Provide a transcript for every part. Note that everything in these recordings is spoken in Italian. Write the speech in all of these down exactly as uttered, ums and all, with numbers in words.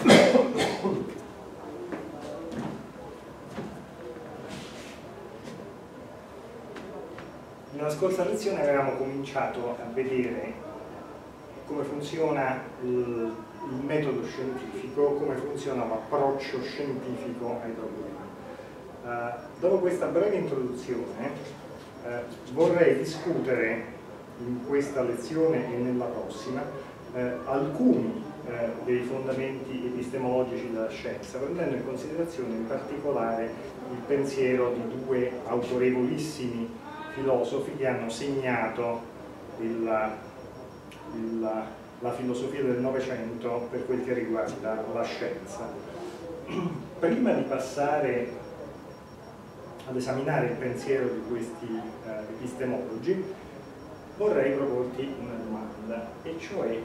Nella scorsa lezione avevamo cominciato a vedere come funziona il, il metodo scientifico, come funziona l'approccio scientifico ai problemi. Uh, dopo questa breve introduzione uh, vorrei discutere in questa lezione e nella prossima uh, alcuni uh, dei fondamenti epistemologici della scienza, prendendo in considerazione in particolare il pensiero di due autorevolissimi filosofi che hanno segnato il, il, la filosofia del Novecento per quel che riguarda la scienza. Prima di passare ad esaminare il pensiero di questi eh, epistemologi, vorrei proporti una domanda, e cioè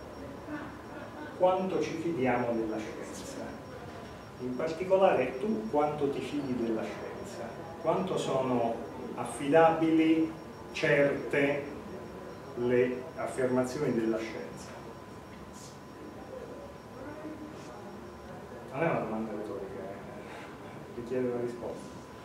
quanto ci fidiamo della scienza? In particolare, tu quanto ti fidi della scienza? Quanto sono affidabili, certe le affermazioni della scienza? Non è una domanda retorica, eh. richiede una risposta.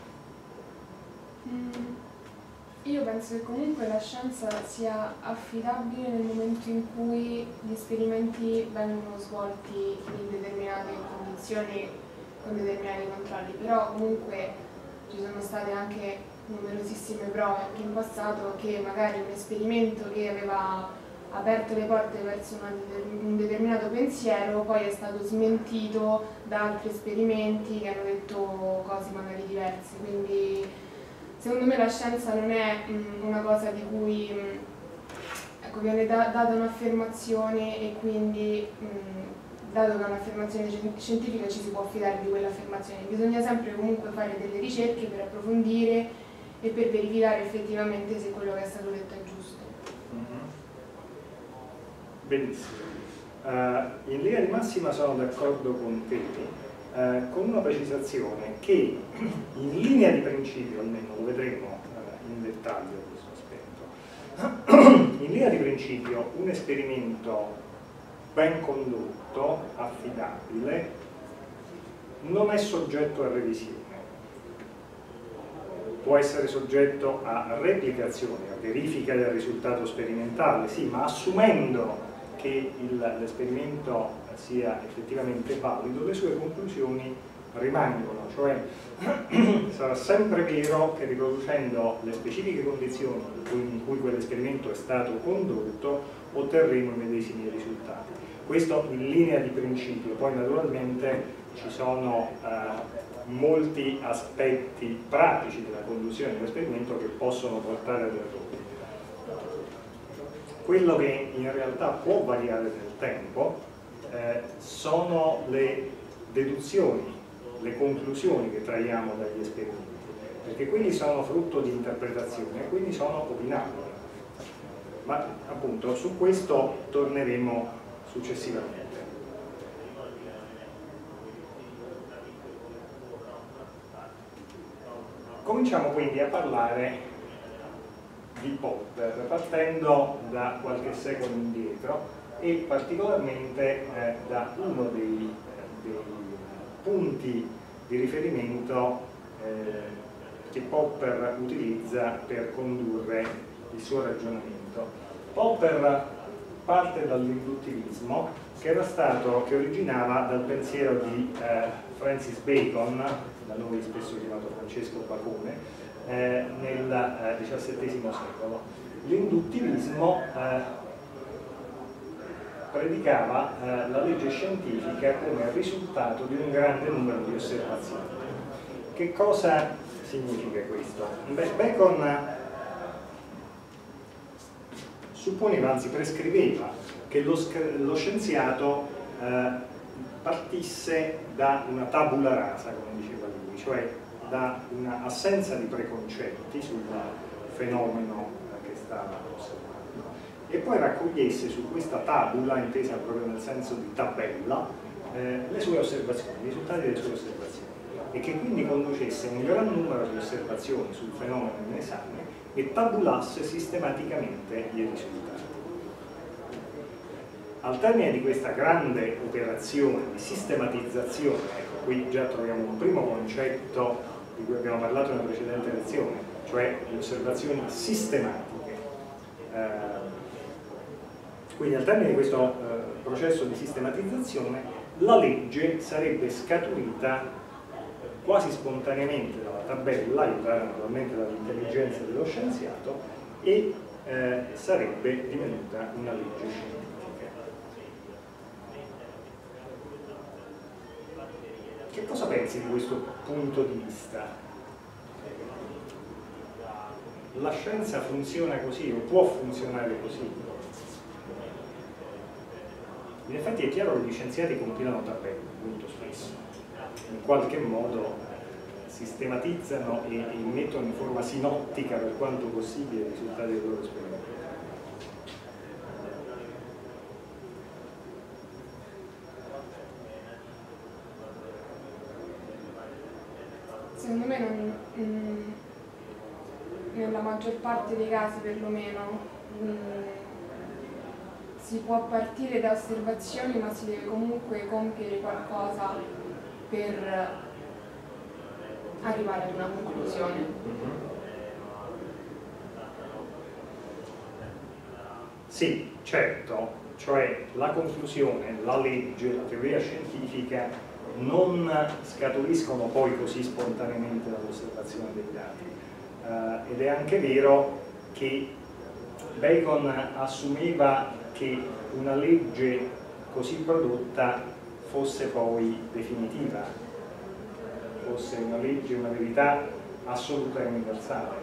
Mm, io penso che comunque la scienza sia affidabile nel momento in cui gli esperimenti vengono svolti in determinate condizioni, con determinati controlli, però comunque ci sono state anche numerosissime prove anche in passato che magari un esperimento che aveva aperto le porte verso un determinato pensiero poi è stato smentito da altri esperimenti che hanno detto cose magari diverse, quindi secondo me la scienza non è mh, una cosa di cui mh, ecco, viene da, data un'affermazione e quindi mh, dato che è un'affermazione scientifica ci si può fidare di quell'affermazione. Bisogna sempre comunque fare delle ricerche per approfondire e per verificare effettivamente se quello che è stato detto è giusto. Mm-hmm. Benissimo. Uh, in linea di massima sono d'accordo con te. Eh, con una precisazione che in linea di principio, almeno lo vedremo eh, in dettaglio questo aspetto, in linea di principio un esperimento ben condotto, affidabile, non è soggetto a revisione. Può essere soggetto a replicazione, a verifica del risultato sperimentale, sì, ma assumendo che l'esperimento sia effettivamente valido, le sue conclusioni rimangono, cioè sarà sempre vero che riproducendo le specifiche condizioni in cui quell'esperimento è stato condotto otterremo i medesimi risultati. Questo in linea di principio, poi naturalmente ci sono eh, molti aspetti pratici della conduzione dell'esperimento che possono portare ad errori. Quello che in realtà può variare nel tempo eh, sono le deduzioni, le conclusioni che traiamo dagli esperimenti, perché quelli sono frutto di interpretazione e quindi sono opinabili. Ma appunto su questo torneremo successivamente. Cominciamo quindi a parlare di Popper, partendo da qualche secolo indietro e particolarmente eh, da uno dei, dei punti di riferimento eh, che Popper utilizza per condurre il suo ragionamento. Popper parte dall'induttivismo che era stato, che originava dal pensiero di eh, Francis Bacon, da noi spesso chiamato Francesco Bacone, eh, nel eh, diciassettesimo secolo. L'induttivismo eh, predicava eh, la legge scientifica come risultato di un grande numero di osservazioni. Che cosa significa questo? Beh, Bacon supponeva, anzi prescriveva, che lo, lo scienziato eh, partisse da una tabula rasa, come diceva lui, cioè da un'assenza di preconcetti sul fenomeno che stava osservando, e poi raccogliesse su questa tabula, intesa proprio nel senso di tabella, eh, le sue osservazioni, i risultati delle sue osservazioni, e che quindi conducesse un gran numero di osservazioni sul fenomeno in esame e tabulasse sistematicamente i risultati. al termine di questa grande operazione di sistematizzazione, ecco, qui già troviamo un primo concetto di cui abbiamo parlato nella precedente lezione, cioè le osservazioni sistematiche. Eh, quindi al termine di questo eh, processo di sistematizzazione, la legge sarebbe scaturita quasi spontaneamente dalla tabella, aiutata naturalmente dall'intelligenza dello scienziato, e eh, sarebbe divenuta una legge scientifica. Che cosa pensi di questo punto di vista? La scienza funziona così o può funzionare così? In effetti è chiaro che gli scienziati compilano tabelle molto spesso, in qualche modo sistematizzano e, e mettono in forma sinottica per quanto possibile i risultati dei loro esperimenti. Secondo me non, mm, nella maggior parte dei casi perlomeno mm, si può partire da osservazioni, ma si deve comunque compiere qualcosa per arrivare ad una conclusione. Sì, certo, cioè la conclusione, la legge, la teoria scientifica non scaturiscono poi così spontaneamente dall'osservazione dei dati. Uh, ed è anche vero che Bacon assumeva che una legge così prodotta fosse poi definitiva, fosse una legge, una verità assoluta e universale.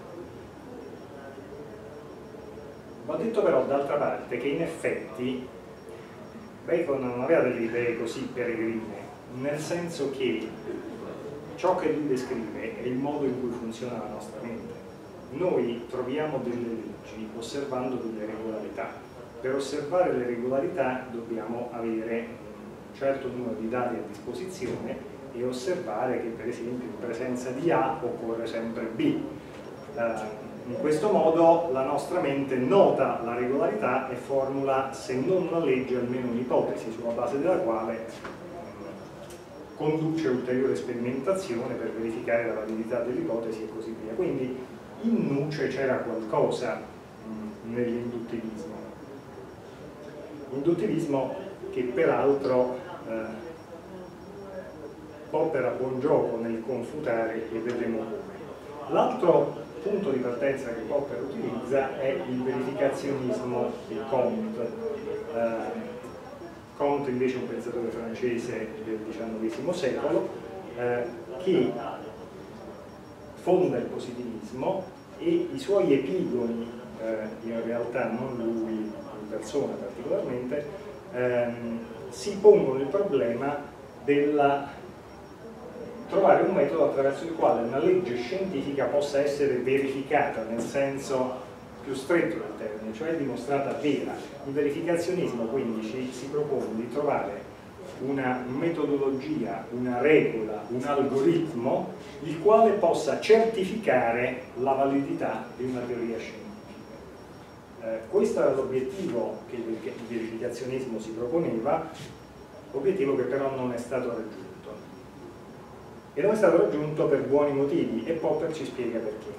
Va detto però d'altra parte che in effetti Bacon non aveva delle idee così peregrine, nel senso che ciò che lui descrive è il modo in cui funziona la nostra mente. Noi troviamo delle leggi osservando delle regolarità. Per osservare le regolarità dobbiamo avere un certo numero di dati a disposizione e osservare che per esempio in presenza di A occorre sempre B. Uh, in questo modo la nostra mente nota la regolarità e formula, se non una legge, almeno un'ipotesi sulla base della quale conduce ulteriore sperimentazione per verificare la validità dell'ipotesi e così via. Quindi in nuce c'era qualcosa mh, nell'induttivismo. Induttivismo che peraltro eh, Popper a buon gioco nel confutare, e vedremo come. L'altro punto di partenza che Popper utilizza è il verificazionismo di Comte. Eh, Comte invece è un pensatore francese del diciannovesimo secolo eh, che fonda il positivismo, e i suoi epigoni, eh, in realtà non lui in persona particolarmente, ehm, si pongono il problema del trovare un metodo attraverso il quale una legge scientifica possa essere verificata nel senso più stretto del termine, cioè dimostrata vera. Il verificazionismo quindi ci, si propone di trovare una metodologia, una regola, un algoritmo il quale possa certificare la validità di una teoria scientifica. Eh, questo era l'obiettivo che il verificazionismo si proponeva, obiettivo che però non è stato raggiunto. E non è stato raggiunto per buoni motivi, e Popper ci spiega perché.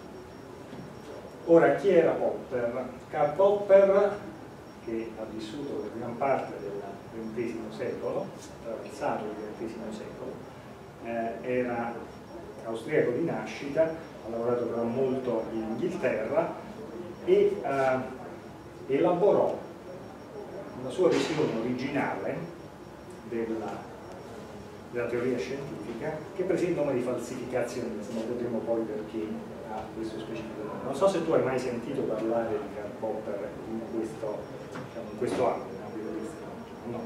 Ora, chi era Popper? Karl Popper, che ha vissuto per gran parte del ventesimo secolo, attraversato il ventesimo secolo, eh, era austriaco di nascita, ha lavorato però molto in Inghilterra e eh, elaborò una sua visione originale della, della teoria scientifica, che prese il nome di falsificazionismo. Vedremo poi perché ha questo specifico nome. Non so se tu hai mai sentito parlare di Karl Popper in questo, diciamo, in questo ambito. No.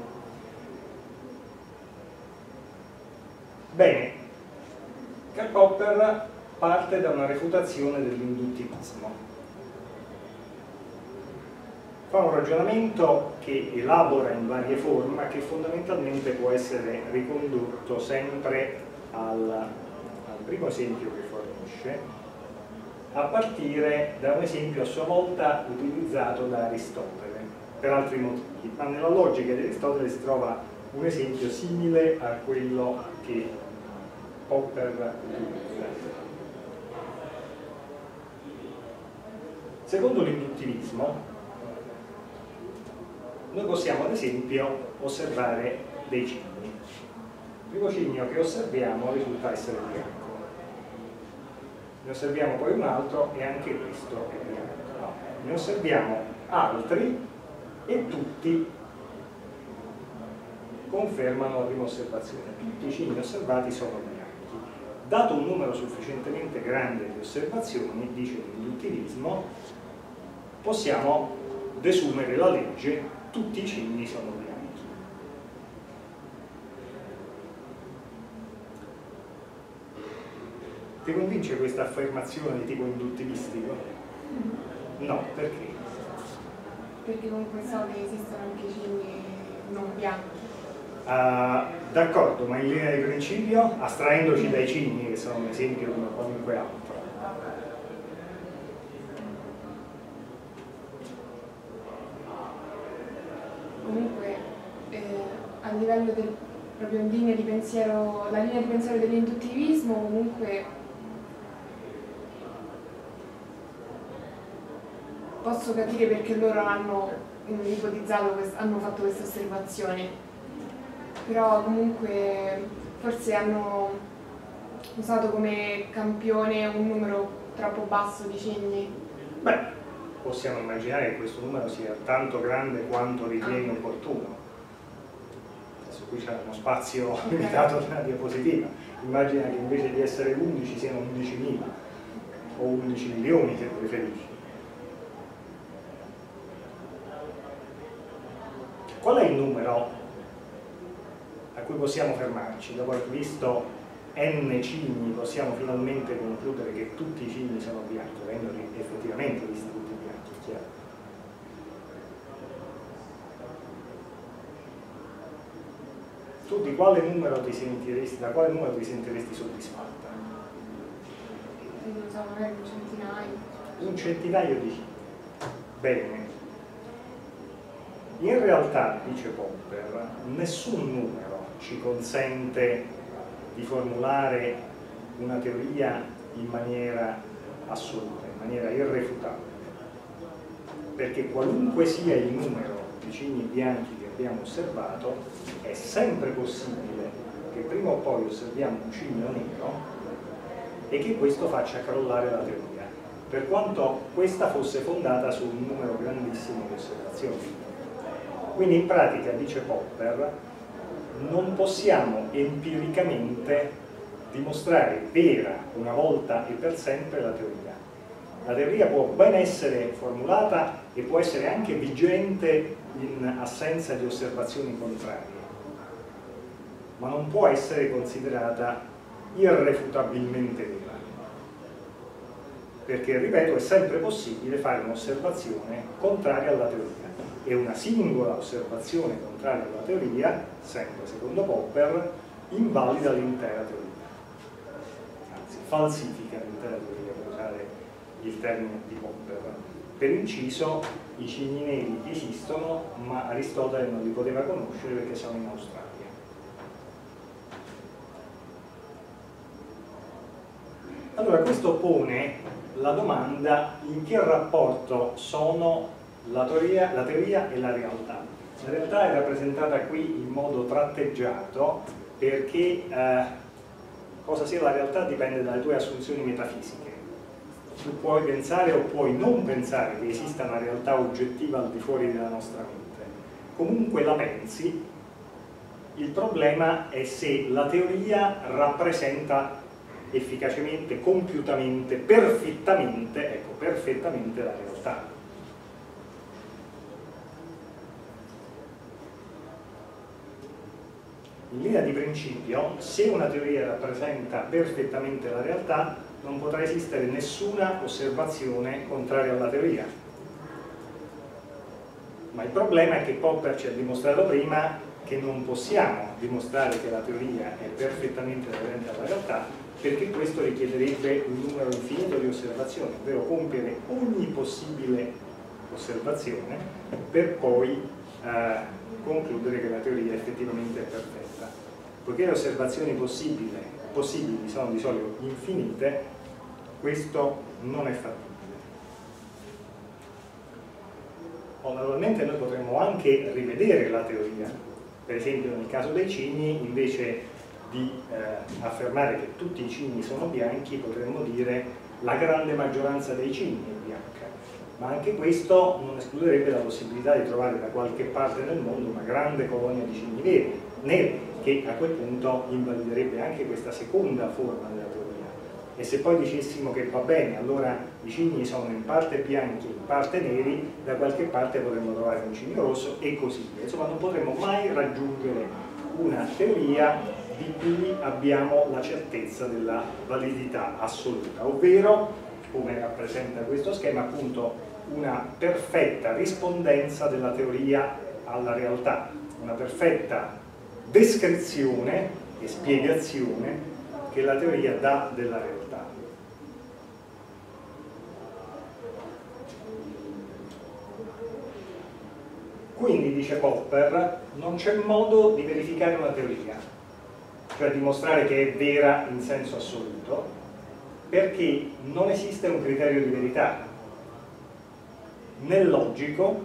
Bene, Karl Popper parte da una refutazione dell'induttivismo. Fa un ragionamento che elabora in varie forme, ma che fondamentalmente può essere ricondotto sempre al, al primo esempio che fornisce, a partire da un esempio a sua volta utilizzato da Aristotele. per altri motivi, ma nella logica di Aristotele si trova un esempio simile a quello che Popper utilizza. Secondo l'induttivismo, noi possiamo ad esempio osservare dei cigni. Il primo cigno che osserviamo risulta essere bianco. Ne osserviamo poi un altro e anche questo è bianco. No. Ne osserviamo altri e tutti confermano la prima osservazione. Tutti i cigni osservati sono bianchi. Dato un numero sufficientemente grande di osservazioni, dice l'induttivismo, possiamo desumere la legge: tutti i cigni sono bianchi. Ti convince questa affermazione di tipo induttivistico? No, perché? Perché comunque so che esistono anche cigni non bianchi. Uh, D'accordo, ma in linea di principio, astraendoci dai cigni, che sono un esempio come qualunque altro. Comunque, eh, a livello del proprio in linea di pensiero, la linea di pensiero dell'induttivismo, comunque posso capire perché loro hanno ipotizzato, hanno fatto questa osservazione, però comunque forse hanno usato come campione un numero troppo basso di cigni. Beh, possiamo immaginare che questo numero sia tanto grande quanto ritiene opportuno. Adesso qui c'è uno spazio okay. limitato nella diapositiva. Immagina che invece di essere undici siano undicimila o undici milioni, se preferisci. Qual è il numero a cui possiamo fermarci? Dopo aver visto n cigni possiamo finalmente concludere che tutti i cigni sono bianchi, avendoli effettivamente visti tutti bianchi, è chiaro. Tu di quale numero ti sentiresti, da quale numero ti sentiresti soddisfatta? Non so, magari un centinaio. Un centinaio di cigni. Bene. In realtà, dice Popper, nessun numero ci consente di formulare una teoria in maniera assoluta, in maniera irrefutabile, perché qualunque sia il numero di cigni bianchi che abbiamo osservato, è sempre possibile che prima o poi osserviamo un cigno nero e che questo faccia crollare la teoria, per quanto questa fosse fondata su un numero grandissimo di osservazioni. Quindi in pratica, dice Popper, non possiamo empiricamente dimostrare vera una volta e per sempre la teoria. La teoria può ben essere formulata e può essere anche vigente in assenza di osservazioni contrarie, ma non può essere considerata irrefutabilmente vera, perché, ripeto, è sempre possibile fare un'osservazione contraria alla teoria. E una singola osservazione contraria alla teoria, sempre secondo Popper, invalida l'intera teoria, anzi falsifica l'intera teoria, per usare il termine di Popper. Per inciso, i cigni neri esistono, ma Aristotele non li poteva conoscere perché sono in Australia. Allora, questo pone la domanda: in che rapporto sono La teoria, la teoria e la realtà. La realtà è rappresentata qui in modo tratteggiato perché eh, cosa sia la realtà dipende dalle tue assunzioni metafisiche. Tu puoi pensare o puoi non pensare che esista una realtà oggettiva al di fuori della nostra mente. Comunque la pensi. Il problema è se la teoria rappresenta efficacemente, compiutamente, perfettamente, ecco, perfettamente la realtà. In linea di principio, se una teoria rappresenta perfettamente la realtà, non potrà esistere nessuna osservazione contraria alla teoria. Ma il problema è che Popper ci ha dimostrato prima che non possiamo dimostrare che la teoria è perfettamente aderente alla realtà, perché questo richiederebbe un numero infinito di osservazioni, ovvero compiere ogni possibile osservazione per poi eh, concludere che la teoria effettivamente è perfetta. Poiché le osservazioni possibili, possibili sono di solito infinite, questo non è fattibile. O naturalmente noi potremmo anche rivedere la teoria, per esempio nel caso dei cigni, invece di eh, affermare che tutti i cigni sono bianchi, potremmo dire la grande maggioranza dei cigni è bianca, ma anche questo non escluderebbe la possibilità di trovare da qualche parte nel mondo una grande colonia di cigni veri, neri, che a quel punto invaliderebbe anche questa seconda forma della teoria. E se poi dicessimo che va bene, allora i cigni sono in parte bianchi e in parte neri, da qualche parte potremmo trovare un cigno rosso e così via. Insomma, non potremmo mai raggiungere una teoria di cui abbiamo la certezza della validità assoluta, ovvero, come rappresenta questo schema, appunto una perfetta rispondenza della teoria alla realtà, una perfetta descrizione e spiegazione che la teoria dà della realtà. Quindi, dice Popper, non c'è modo di verificare una teoria, cioè dimostrare che è vera in senso assoluto, perché non esiste un criterio di verità. Nel logico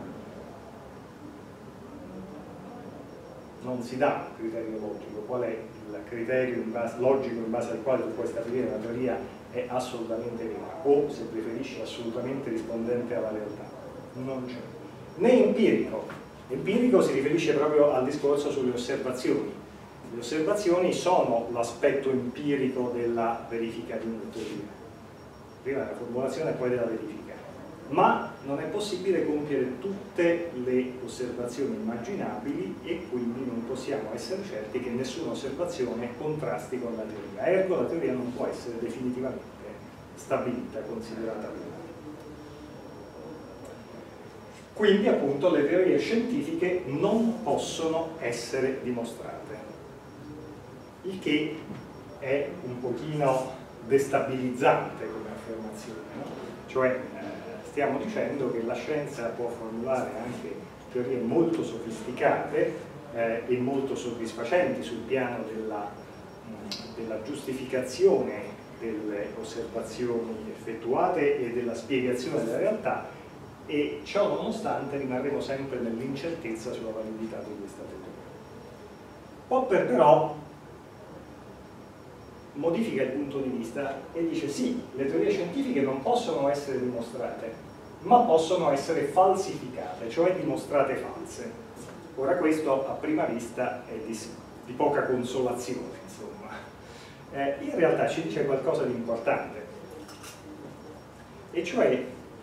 non si dà un criterio logico. Qual è il criterio in base, logico in base al quale tu puoi stabilire che una teoria è assolutamente vera, o, se preferisci, assolutamente rispondente alla realtà? Non c'è. Né empirico. Empirico si riferisce proprio al discorso sulle osservazioni. Le osservazioni sono l'aspetto empirico della verifica di una teoria. Prima della formulazione e poi della verifica. Ma non è possibile compiere tutte le osservazioni immaginabili e quindi non possiamo essere certi che nessuna osservazione contrasti con la teoria. Ergo la teoria non può essere definitivamente stabilita, considerata vera. Quindi appunto le teorie scientifiche non possono essere dimostrate, il che è un pochino destabilizzante come affermazione, no? Cioè eh, stiamo dicendo che la scienza può formulare anche teorie molto sofisticate eh, e molto soddisfacenti sul piano della, mh, della giustificazione delle osservazioni effettuate e della spiegazione della realtà, e ciò nonostante rimarremo sempre nell'incertezza sulla validità di questa teoria. Popper però modifica il punto di vista e dice sì, le teorie scientifiche non possono essere dimostrate, ma possono essere falsificate, cioè dimostrate false. Ora questo a prima vista è di, di poca consolazione, insomma. Eh, in realtà ci dice qualcosa di importante, e cioè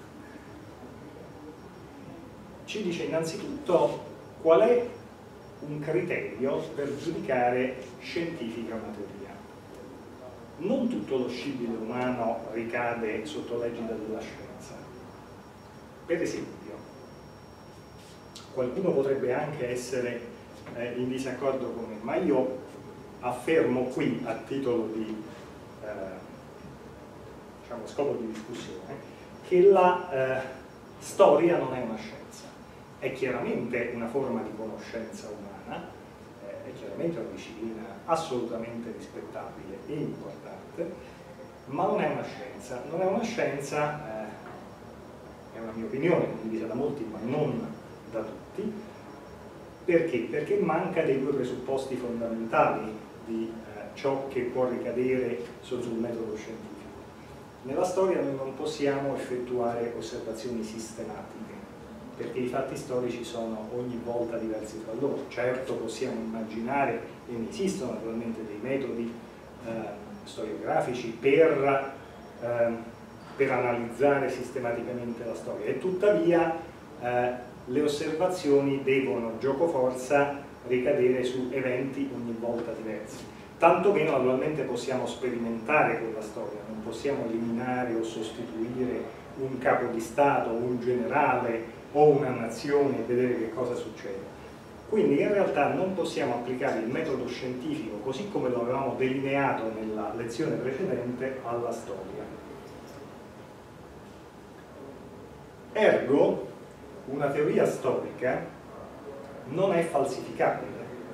ci dice innanzitutto qual è un criterio per giudicare scientifica una teoria. Non tutto lo scibile umano ricade sotto l'egida della scienza. Per esempio, qualcuno potrebbe anche essere eh, in disaccordo con me, ma io affermo qui a titolo di eh, diciamo, scopo di discussione che la eh, storia non è una scienza. È chiaramente una forma di conoscenza umana, eh, è chiaramente una disciplina assolutamente rispettabile e importante, ma non è una scienza. Non è una scienza, eh, è una mia opinione, condivisa da molti, ma non da tutti. Perché? Perché manca dei due presupposti fondamentali di eh, ciò che può ricadere sul metodo scientifico. Nella storia noi non possiamo effettuare osservazioni sistematiche, perché i fatti storici sono ogni volta diversi tra loro. Certo possiamo immaginare, e ne esistono naturalmente dei metodi eh, storiografici per, eh, per analizzare sistematicamente la storia, e tuttavia eh, le osservazioni devono giocoforza ricadere su eventi ogni volta diversi. Tanto meno naturalmente possiamo sperimentare con la storia, non possiamo eliminare o sostituire un capo di Stato, un generale o una nazione e vedere che cosa succede. Quindi in realtà non possiamo applicare il metodo scientifico così come lo avevamo delineato nella lezione precedente alla storia. Ergo, una teoria storica non è falsificabile.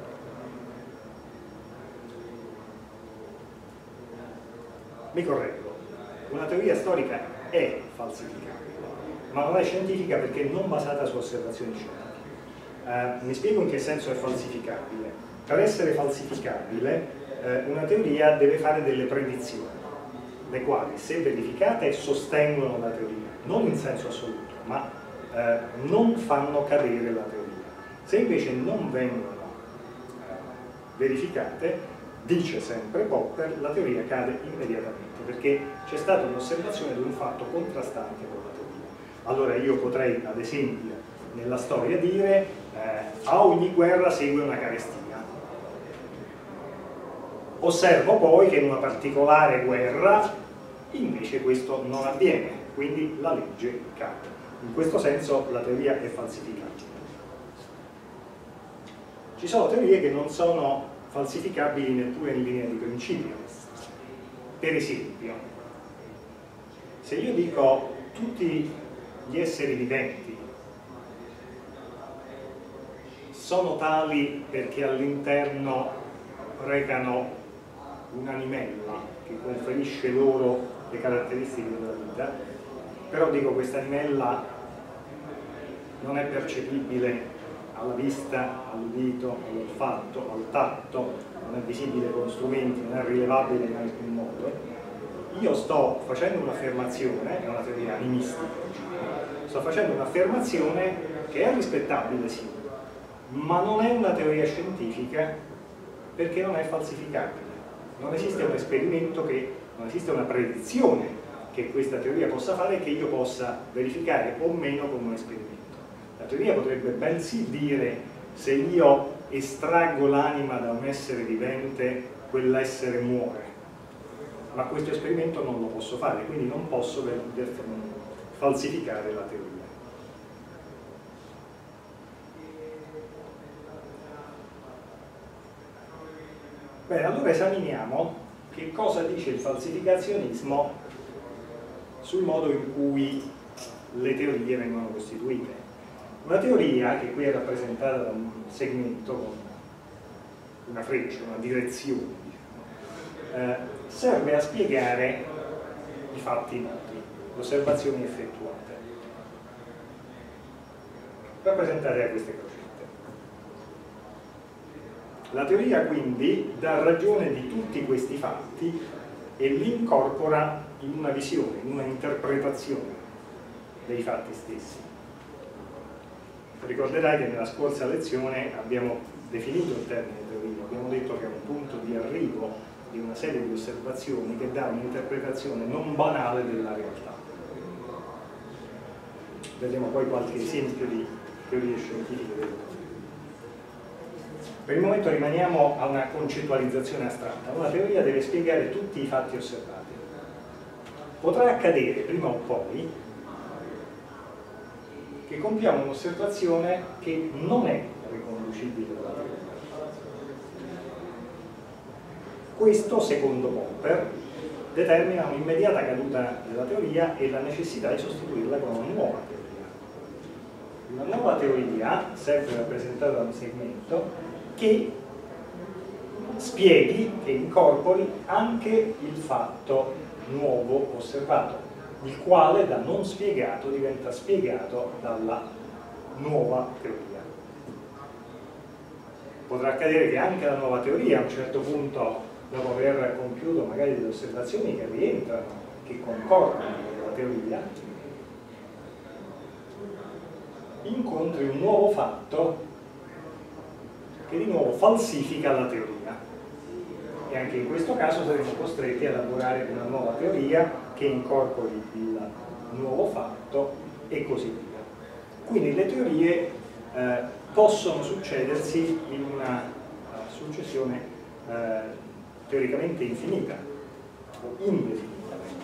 Mi correggo, una teoria storica è falsificabile, ma non è scientifica perché non basata su osservazioni scientifiche. Eh, mi spiego in che senso è falsificabile. Per essere falsificabile, eh, una teoria deve fare delle predizioni, le quali, se verificate, sostengono la teoria, non in senso assoluto, ma eh, non fanno cadere la teoria. Se invece non vengono eh, verificate, dice sempre Popper, la teoria cade immediatamente, perché c'è stata un'osservazione di un fatto contrastante con la teoria. Allora io potrei, ad esempio, nella storia dire eh, a ogni guerra segue una carestia. Osservo poi che in una particolare guerra invece questo non avviene, quindi la legge cade. In questo senso la teoria è falsificabile. Ci sono teorie che non sono falsificabili neppure in linea di principio. Per esempio, se io dico tutti gli esseri viventi sono tali perché all'interno recano un'animella che conferisce loro le caratteristiche della vita, però dico questa animella non è percepibile alla vista, all'udito, all'olfatto, al tatto, non è visibile con strumenti, non è rilevabile in alcun modo, io sto facendo un'affermazione, è una teoria animistica, sto facendo un'affermazione che è rispettabile, sì, ma non è una teoria scientifica perché non è falsificabile. Non esiste un esperimento che, non esiste una predizione che questa teoria possa fare e che io possa verificare o meno con un esperimento. La teoria potrebbe bensì dire se io estraggo l'anima da un essere vivente, quell'essere muore, ma questo esperimento non lo posso fare, quindi non posso falsificare la teoria. Bene, allora esaminiamo che cosa dice il falsificazionismo sul modo in cui le teorie vengono costituite. Una teoria, che qui è rappresentata da un segmento con una freccia, una direzione, diciamo, eh, serve a spiegare i fatti noti, le osservazioni effettuate, rappresentate da queste crocette. La teoria quindi dà ragione di tutti questi fatti e li incorpora in una visione, in una interpretazione dei fatti stessi. Ricorderai che nella scorsa lezione abbiamo definito il termine teoria, abbiamo detto che è un punto di arrivo di una serie di osservazioni che dà un'interpretazione non banale della realtà. Vedremo poi qualche esempio di teorie scientifiche della teoria. Per il momento rimaniamo a una concettualizzazione astratta. Una teoria deve spiegare tutti i fatti osservati. Potrà accadere prima o poi che compiamo un'osservazione che non è riconducibile alla teoria. Questo, secondo Popper, determina un'immediata caduta della teoria e la necessità di sostituirla con una nuova teoria. Una nuova teoria, sempre rappresentata da un segmento, che spieghi, che incorpori anche il fatto nuovo osservato, il quale da non spiegato diventa spiegato dalla nuova teoria. Potrà accadere che anche la nuova teoria a un certo punto, dopo aver compiuto magari delle osservazioni che rientrano, che concordano con la teoria, incontri un nuovo fatto che di nuovo falsifica la teoria, e anche in questo caso saremo costretti a elaborare una nuova teoria che incorpori il nuovo fatto e così via. Quindi le teorie eh, possono succedersi in una uh, successione uh, teoricamente infinita o indefinitamente.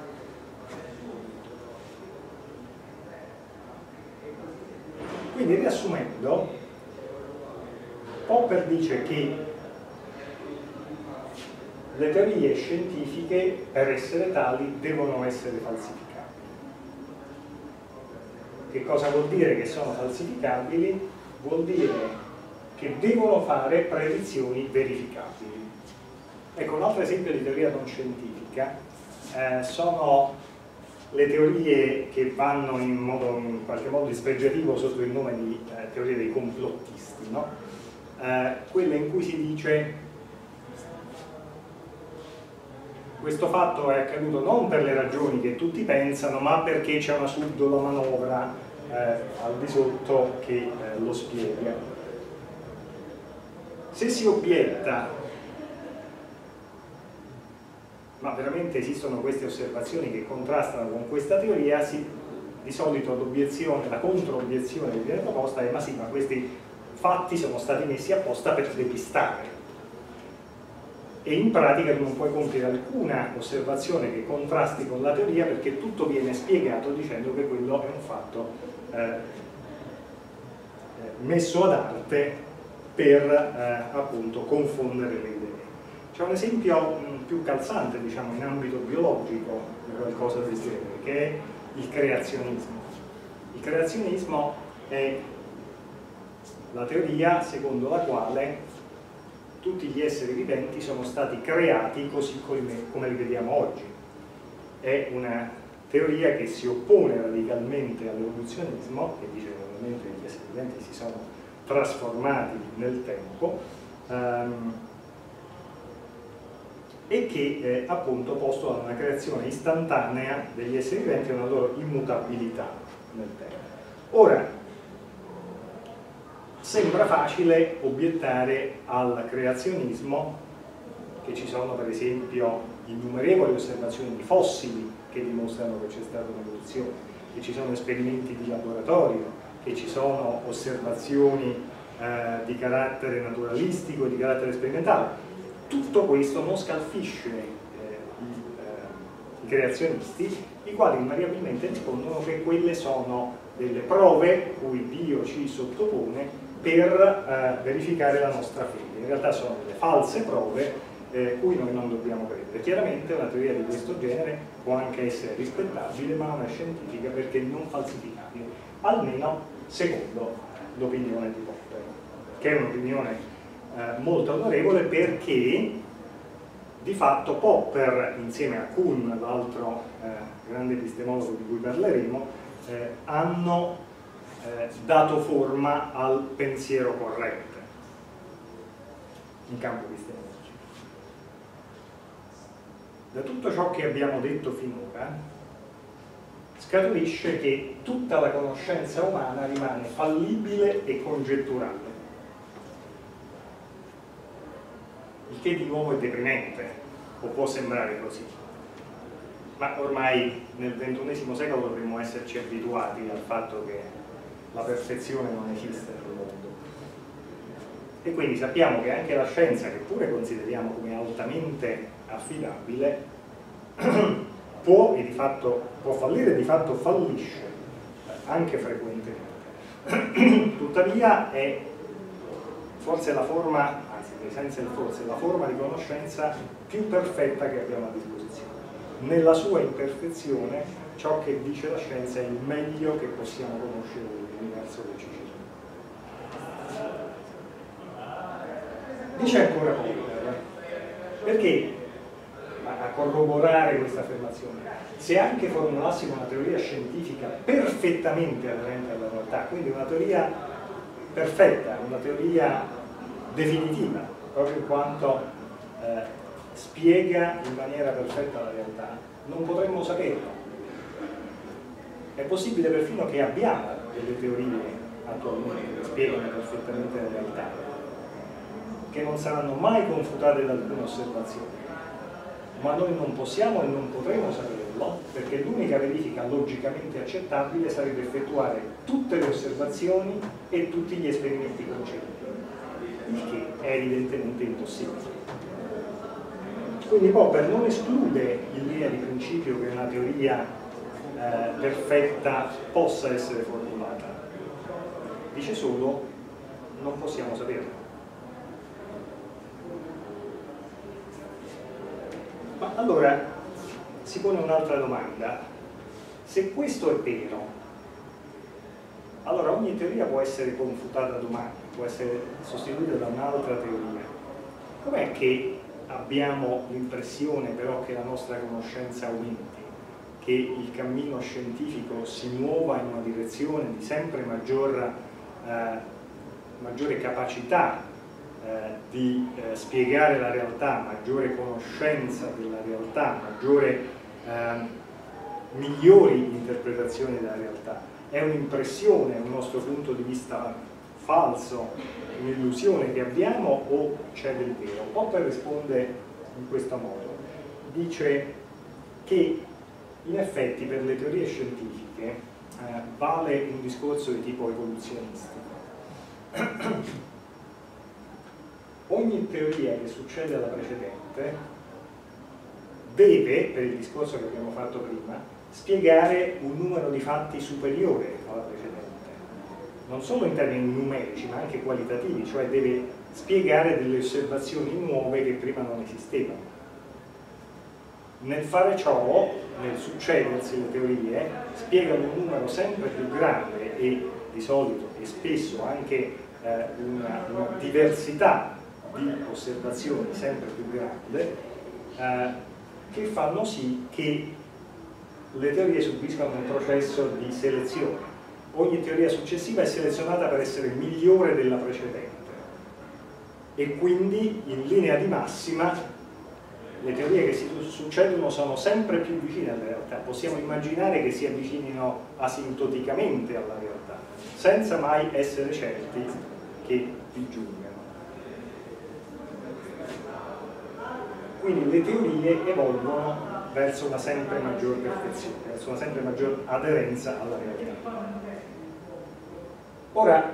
Quindi, riassumendo, Popper dice che le teorie scientifiche, per essere tali, devono essere falsificabili. Che cosa vuol dire che sono falsificabili? Vuol dire che devono fare predizioni verificabili. Ecco, un altro esempio di teoria non scientifica eh, sono le teorie che vanno in, modo, in qualche modo dispregiativo sotto il nome di eh, teorie dei complottisti, no? eh, quelle in cui si dice questo fatto è accaduto non per le ragioni che tutti pensano, ma perché c'è una subdola manovra eh, al di sotto che eh, lo spiega. Se si obietta, ma veramente esistono queste osservazioni che contrastano con questa teoria, si, di solito l'obiezione, la controobiezione che viene proposta è: ma sì, ma questi fatti sono stati messi apposta per depistare. E in pratica non puoi compiere alcuna osservazione che contrasti con la teoria, perché tutto viene spiegato dicendo che quello è un fatto eh, messo ad arte per eh, appunto confondere le idee. C'è un esempio mh, più calzante, diciamo, in ambito biologico di qualcosa del genere, che è il creazionismo. Il creazionismo è la teoria secondo la quale tutti gli esseri viventi sono stati creati così come, come li vediamo oggi. È una teoria che si oppone radicalmente all'evoluzionismo, che dice che ovviamente gli esseri viventi si sono trasformati nel tempo, ehm, e che eh, appunto postula una creazione istantanea degli esseri viventi e una loro immutabilità nel tempo. Ora, sembra facile obiettare al creazionismo che ci sono per esempio innumerevoli osservazioni di fossili che dimostrano che c'è stata un'evoluzione, che ci sono esperimenti di laboratorio, che ci sono osservazioni eh, di carattere naturalistico e di carattere sperimentale. Tutto questo non scalfisce eh, i, eh, i creazionisti, i quali invariabilmente rispondono che quelle sono delle prove cui Dio ci sottopone per eh, verificare la nostra fede. In realtà sono delle false prove eh, cui noi non dobbiamo credere. Chiaramente una teoria di questo genere può anche essere rispettabile, ma non è scientifica perché non falsificabile, almeno secondo l'opinione di Popper, che è un'opinione eh, molto onorevole, perché di fatto Popper, insieme a Kuhn, l'altro eh, grande epistemologo di cui parleremo, eh, hanno Eh, dato forma al pensiero corrente in campo epistemologico. Da tutto ciò che abbiamo detto finora scaturisce che tutta la conoscenza umana rimane fallibile e congetturale, il che di nuovo è deprimente, o può sembrare così, ma ormai nel ventunesimo secolo dovremmo esserci abituati al fatto che la perfezione non esiste nel mondo. E quindi sappiamo che anche la scienza, che pure consideriamo come altamente affidabile, può e di fatto può fallire e di fatto fallisce anche frequentemente. Tuttavia è forse la forma, anzi senza il forse, la forma di conoscenza più perfetta che abbiamo a disposizione. Nella sua imperfezione, ciò che dice la scienza è il meglio che possiamo conoscere dell'universo che ci circonda. Dice ancora Popper, perché a corroborare questa affermazione, se anche formulassimo una teoria scientifica perfettamente aderente alla realtà, quindi una teoria perfetta, una teoria definitiva, proprio in quanto eh, spiega in maniera perfetta la realtà, non potremmo saperlo. È possibile perfino che abbiamo delle teorie attualmente che spiegano perfettamente la realtà, che non saranno mai confutate da alcuna osservazione, ma noi non possiamo e non potremo saperlo, perché l'unica verifica logicamente accettabile sarebbe effettuare tutte le osservazioni e tutti gli esperimenti concepiti, il che è evidentemente impossibile. Quindi Popper non esclude in linea di principio che una teoria Eh, perfetta possa essere formulata, dice solo non possiamo saperlo. Ma allora si pone un'altra domanda: se questo è vero, allora ogni teoria può essere confutata domani, può essere sostituita da un'altra teoria. Com'è che abbiamo l'impressione però che la nostra conoscenza aumenti, che il cammino scientifico si muova in una direzione di sempre maggior, eh, maggiore capacità eh, di eh, spiegare la realtà, maggiore conoscenza della realtà, maggiore, eh, migliori interpretazioni della realtà? È un'impressione, un nostro punto di vista falso, un'illusione che abbiamo o c'è del vero? Popper risponde in questo modo, dice che in effetti per le teorie scientifiche eh, vale un discorso di tipo evoluzionistico. Ogni teoria che succede alla precedente deve, per il discorso che abbiamo fatto prima, spiegare un numero di fatti superiore alla precedente, non solo in termini numerici ma anche qualitativi, cioè deve spiegare delle osservazioni nuove che prima non esistevano. Nel fare ciò, nel succedersi le teorie, spiegano un numero sempre più grande e di solito e spesso anche eh, una, una diversità di osservazioni sempre più grande eh, che fanno sì che le teorie subiscono un processo di selezione. Ogni teoria successiva è selezionata per essere migliore della precedente e quindi in linea di massima le teorie che si succedono sono sempre più vicine alla realtà. Possiamo immaginare che si avvicinino asintoticamente alla realtà senza mai essere certi che vi giungano. Quindi le teorie evolvono verso una sempre maggior perfezione, verso una sempre maggior aderenza alla realtà. Ora,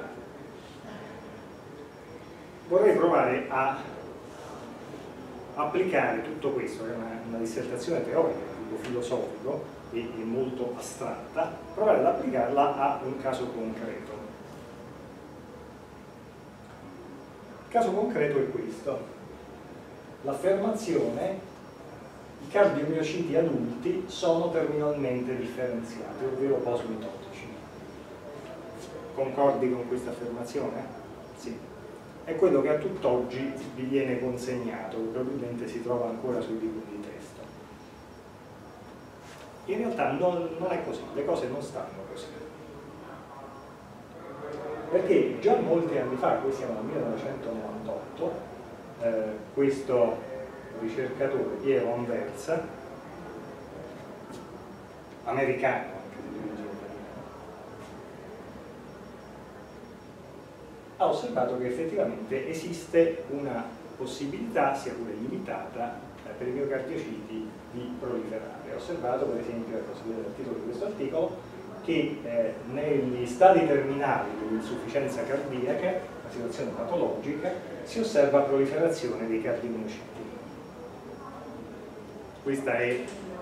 vorrei provare a applicare tutto questo, che è una, una dissertazione teorica, di tipo filosofico e, e molto astratta, provare ad applicarla a un caso concreto. Il caso concreto è questo. L'affermazione: i cardiomiociti adulti sono terminalmente differenziati, ovvero posmitotici. Concordi con questa affermazione? Sì. È quello che a tutt'oggi vi viene consegnato, probabilmente si trova ancora sui libri di testo. In realtà non, non è così, le cose non stanno così. Perché già molti anni fa, qui siamo nel millenovecentonovantotto, eh, questo ricercatore Piero Anversa, americano anche di origine italiana, ha osservato che effettivamente esiste una possibilità, sia pure limitata, eh, per i miocardiociti di proliferare. Ha osservato, per esempio, ecco, si vede dal titolo di questo articolo, che eh, negli stadi terminali dell'insufficienza cardiaca, una situazione patologica, si osserva proliferazione dei cardiomiociti. Questa è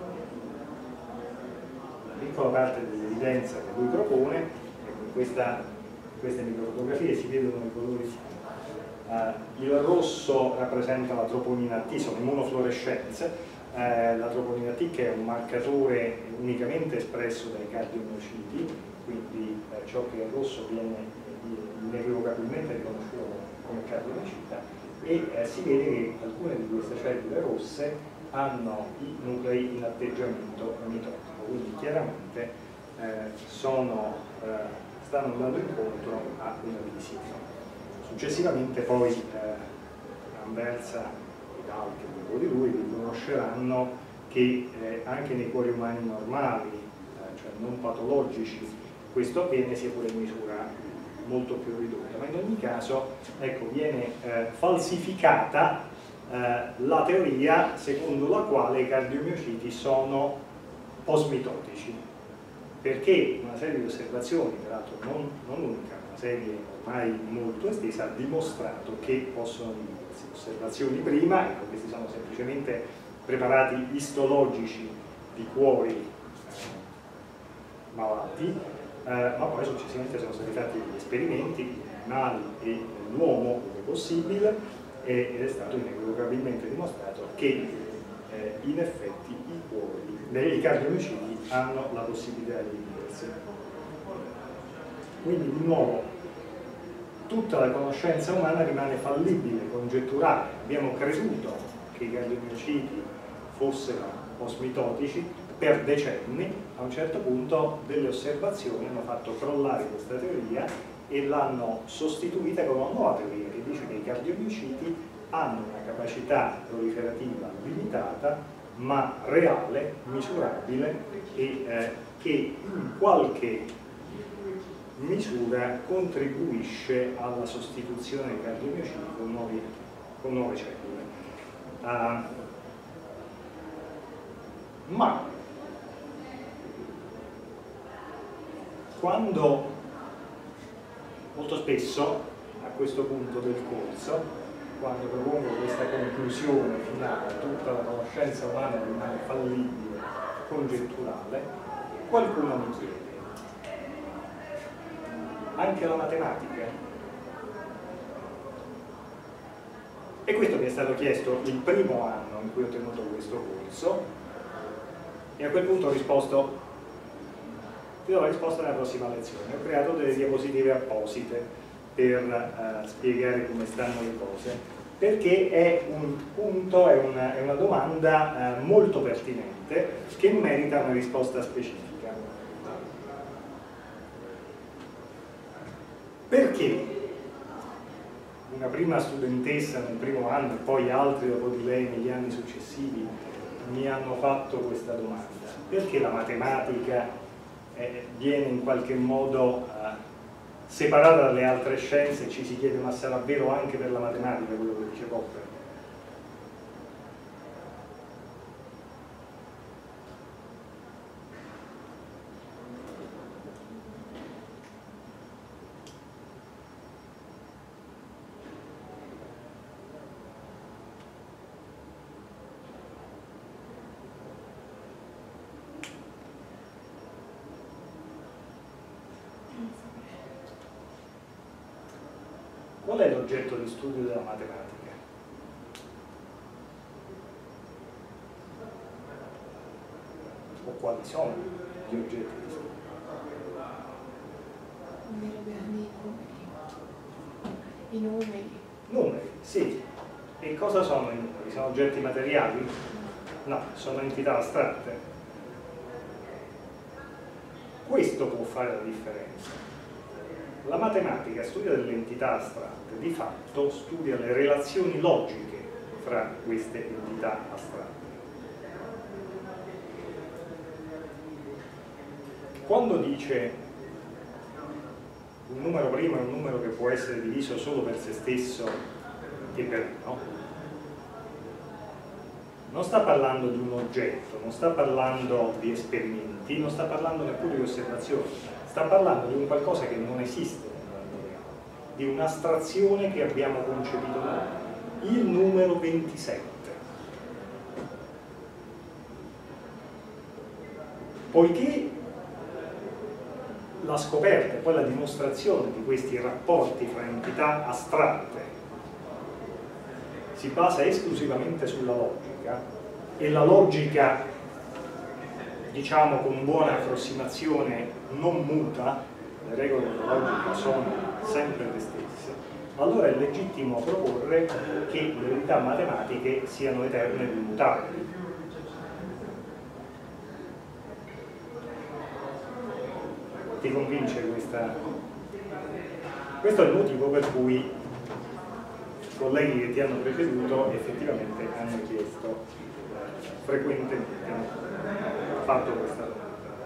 una piccola parte dell'evidenza che lui propone. In questa, queste microfotografie si vedono i colori. Uh, il rosso rappresenta la troponina T, sono immunofluorescenze. Uh, la troponina T, che è un marcatore unicamente espresso dai cardiomiociti, quindi uh, ciò che è rosso viene inequivocabilmente riconosciuto come cardiomiocita, e uh, si vede che alcune di queste cellule rosse hanno i nuclei in atteggiamento mitotico, quindi chiaramente eh, sono, eh, stanno andando incontro a una visita. Successivamente poi eh, Anversa ed altri dopo di lui riconosceranno che eh, anche nei cuori umani normali, eh, cioè non patologici, questo avviene sia pure in misura molto più ridotta, ma in ogni caso ecco, viene eh, falsificata Eh, la teoria secondo la quale i cardiomiociti sono posmitotici, perché una serie di osservazioni, peraltro non, non unica, una serie ormai molto estesa, ha dimostrato che possono dividersi. Osservazioni prima, ecco, questi sono semplicemente preparati istologici di cuori eh, malati, eh, ma poi successivamente sono stati fatti degli esperimenti in animali e nell'uomo, dove possibile, ed è stato inequivocabilmente dimostrato che eh, in effetti i cuori, i cardiomiociti hanno la possibilità di dividersi. Quindi di nuovo tutta la conoscenza umana rimane fallibile, congetturale. Abbiamo creduto che i cardiomiociti fossero osmitotici per decenni, a un certo punto delle osservazioni hanno fatto crollare questa teoria e l'hanno sostituita con una nuova teoria che dice che i cardiomiociti hanno una capacità proliferativa limitata ma reale, misurabile e eh, che in qualche misura contribuisce alla sostituzione dei cardiomiociti con, nuovi, con nuove cellule. Uh, ma quando molto spesso a questo punto del corso, quando propongo questa conclusione finale, tutta la conoscenza umana rimane fallibile, congetturale, qualcuno mi chiede: anche la matematica? E questo mi è stato chiesto il primo anno in cui ho tenuto questo corso e a quel punto ho risposto: ti do la risposta nella prossima lezione. Ho creato delle diapositive apposite per uh, spiegare come stanno le cose, perché è un punto, è una, è una domanda uh, molto pertinente che merita una risposta specifica. Perché una prima studentessa nel primo anno e poi altri dopo di lei negli anni successivi mi hanno fatto questa domanda? Perché la matematica eh, viene in qualche modo eh, separata dalle altre scienze e ci si chiede: ma sarà vero anche per la matematica quello che dice Popper? Qual è l'oggetto di studio della matematica? O quali sono gli oggetti di studio? I numeri. Numeri, sì. E cosa sono i numeri? Sono oggetti materiali? No, sono entità astratte. Questo può fare la differenza. La matematica studia delle entità astratte, di fatto studia le relazioni logiche fra queste entità astratte. Quando dice un numero primo è un numero che può essere diviso solo per se stesso e per uno, non sta parlando di un oggetto, non sta parlando di esperimenti, non sta parlando neppure di osservazioni. Sta parlando di un qualcosa che non esiste nel mondo reale, di un'astrazione che abbiamo concepito noi, il numero ventisette. Poiché la scoperta e poi la dimostrazione di questi rapporti fra entità astratte si basa esclusivamente sulla logica, e la logica, diciamo con buona approssimazione, non muta, le regole della logica sono sempre le stesse, allora è legittimo proporre che le verità matematiche siano eterne ed immutabili. Ti convince questa? Questo è il motivo per cui i colleghi che ti hanno preceduto effettivamente hanno chiesto frequentemente, hanno fatto questa domanda.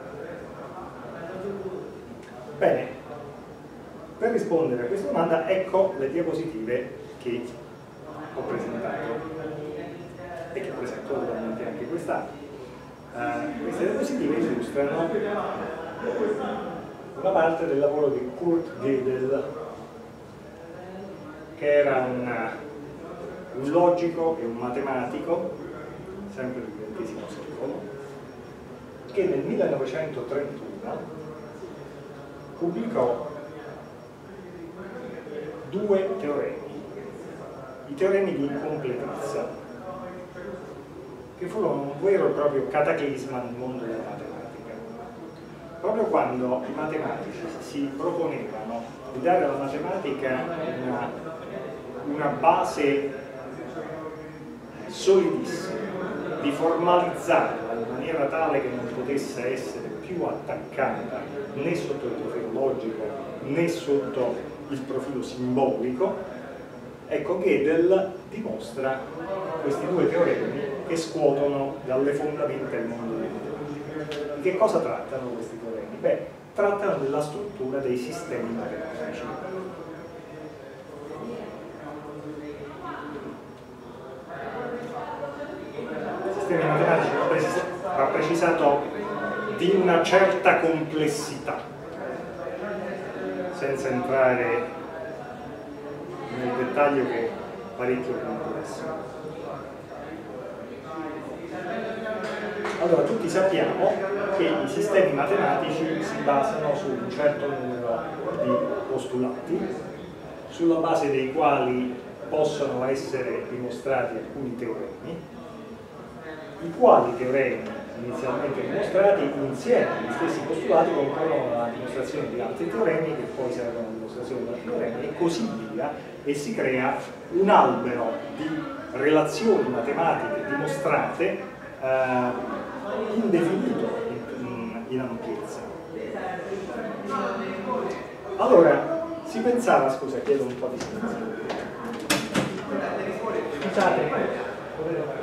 Bene, per rispondere a questa domanda ecco le diapositive che ho presentato e che presento naturalmente anche quest'anno. Uh, queste diapositive illustrano una parte del lavoro di Kurt Gödel, che era un, un logico e un matematico, sempre del ventesimo secolo, che nel millenovecentotrentuno pubblicò due teoremi, i teoremi di incompletezza, che furono un vero e proprio cataclisma nel mondo della matematica. proprio quando i matematici si proponevano di dare alla matematica una, una base solidissima, di formalizzarla in maniera tale che non potesse essere più attaccata né sotto il profilo logico né sotto il profilo simbolico, ecco Gödel dimostra questi due teoremi che scuotono dalle fondamenta il mondo della matematica. Di che cosa trattano questi teoremi? Beh, trattano della struttura dei sistemi matematici. Sistemi matematici va precisato di una certa complessità, senza entrare nel dettaglio che è parecchio complesso. Allora, tutti sappiamo che i sistemi matematici si basano su un certo numero di postulati, sulla base dei quali possono essere dimostrati alcuni teoremi, i quali teoremi inizialmente dimostrati insieme agli stessi postulati comprendono la dimostrazione di altri teoremi che poi servono alla dimostrazione di altri teoremi e così via, e si crea un albero di relazioni matematiche dimostrate eh, indefinito in, in ampiezza. Allora, si pensava, scusa, chiedo un po' di silenzio. Scusate, potete fare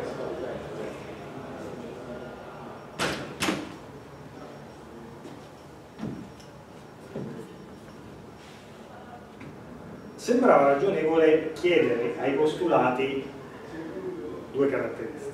sembrava ragionevole chiedere ai postulati due caratteristiche: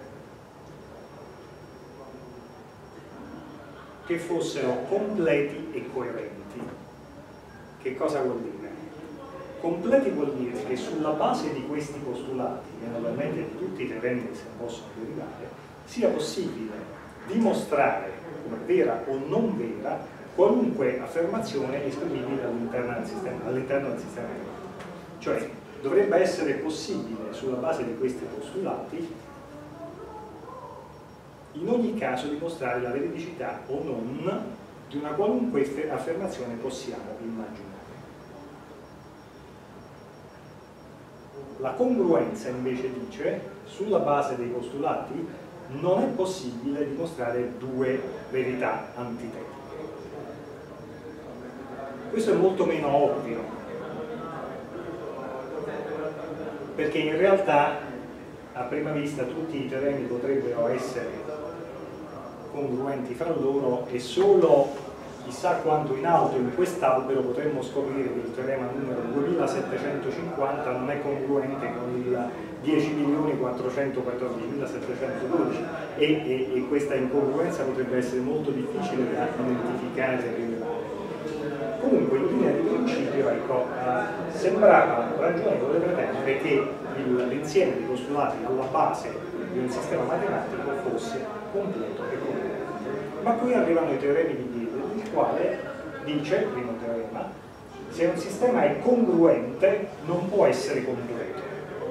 che fossero completi e coerenti. Che cosa vuol dire? Completi vuol dire che sulla base di questi postulati, e naturalmente di tutti i teoremi che si possono derivare, sia possibile dimostrare come vera o non vera qualunque affermazione esprimibile all'interno del sistema, all'interno del sistema matematico. Cioè, dovrebbe essere possibile, sulla base di questi postulati, in ogni caso dimostrare la veridicità o non di una qualunque affermazione possiamo immaginare. La congruenza invece dice, sulla base dei postulati, non è possibile dimostrare due verità antitetiche. Questo è molto meno ovvio, perché in realtà a prima vista tutti i teoremi potrebbero essere congruenti fra loro e solo chissà quanto in alto in quest'albero potremmo scoprire che il teorema numero duemilasettecentocinquanta non è congruente con il dieci milioni quattrocentoquattordicimilasettecentododici e, e, e questa incongruenza potrebbe essere molto difficile da identificare e rilevare. Comunque in linea di principio, ecco, eh, sembrava ragionevole pretendere che l'insieme di postulati alla base di un sistema matematico fosse completo e coerente. Ma qui arrivano i teoremi di Gödel, il quale dice, il primo teorema, se un sistema è congruente non può essere completo.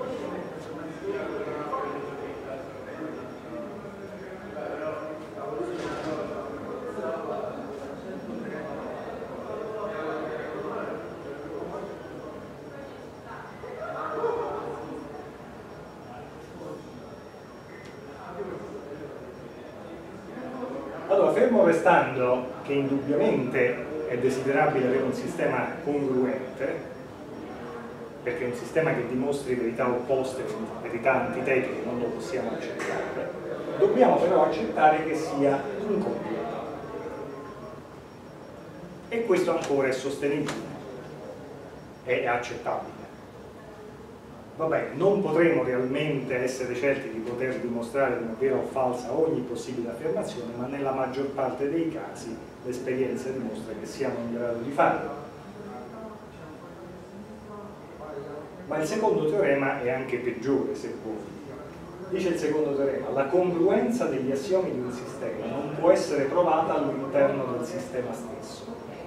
Allora, fermo restando che indubbiamente è desiderabile avere un sistema congruente, perché un sistema che dimostri verità opposte, verità antitetiche, non lo possiamo accettare, dobbiamo però accettare che sia incompleto. E questo ancora è sostenibile, è accettabile. Vabbè, non potremo realmente essere certi di poter dimostrare come vera o falsa ogni possibile affermazione, ma nella maggior parte dei casi l'esperienza dimostra che siamo in grado di farlo. Ma il secondo teorema è anche peggiore, se vuoi. Dice il secondo teorema: la congruenza degli assiomi di un sistema non può essere provata all'interno del sistema stesso.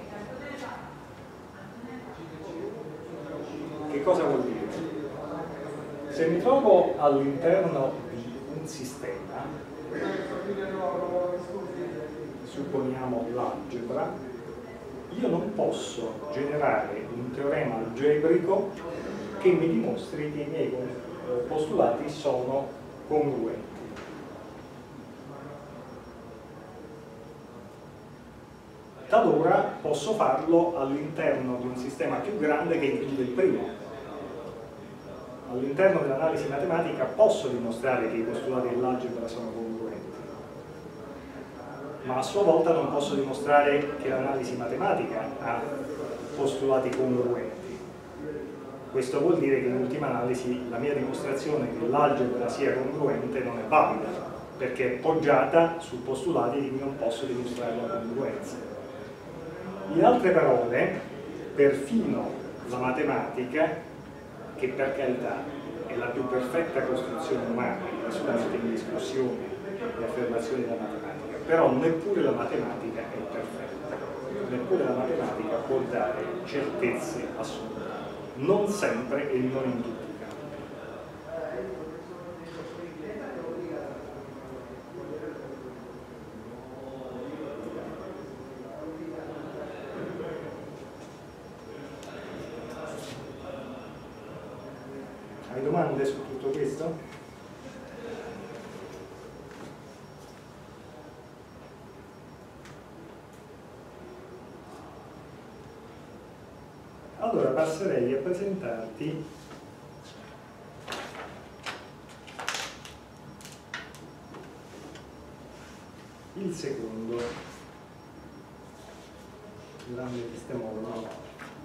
Che cosa vuol dire? Se mi trovo all'interno di un sistema supponiamo l'algebra, io non posso generare un teorema algebrico che mi dimostri che i miei postulati sono congruenti. Talora posso farlo all'interno di un sistema più grande che include il primo. All'interno dell'analisi matematica posso dimostrare che i postulati dell'algebra sono congruenti, ma a sua volta non posso dimostrare che l'analisi matematica ha postulati congruenti. Questo vuol dire che in ultima analisi la mia dimostrazione che l'algebra sia congruente non è valida, perché è poggiata su postulati di cui non posso dimostrare la congruenza. In altre parole, perfino la matematica, che per carità è la più perfetta costruzione umana, nessuno mette in discussione le affermazioni della matematica, però neppure la matematica è perfetta, neppure la matematica può dare certezze assolute, non sempre e non in tutti i casi. Hai domande su tutto questo? Allora passerei a presentarti il secondo grande epistemologo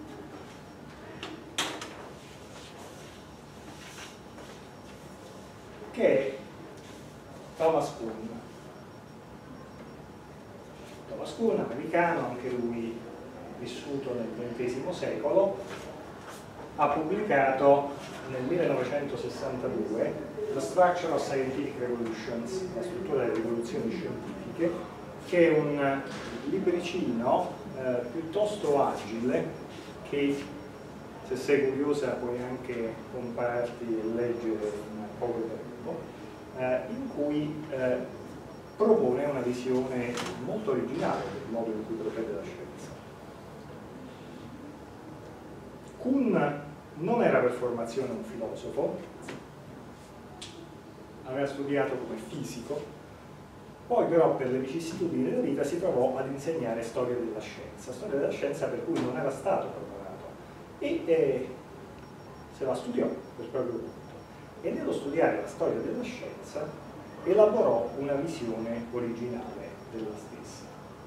che è Thomas Kuhn. Thomas Kuhn, americano, anche lui vissuto nel ventesimo secolo, ha pubblicato nel millenovecentosessantadue The Structure of Scientific Revolutions, la struttura delle rivoluzioni scientifiche, che è un libricino eh, piuttosto agile che, se sei curiosa, puoi anche compararti e leggere in poco tempo, eh, in cui eh, propone una visione molto originale del modo in cui procede la scienza. Kuhn non era per formazione un filosofo, aveva studiato come fisico, poi però per le vicissitudini della vita si trovò ad insegnare storia della scienza, storia della scienza per cui non era stato preparato, e eh, se la studiò per proprio conto. E nello studiare la storia della scienza elaborò una visione originale della stessa.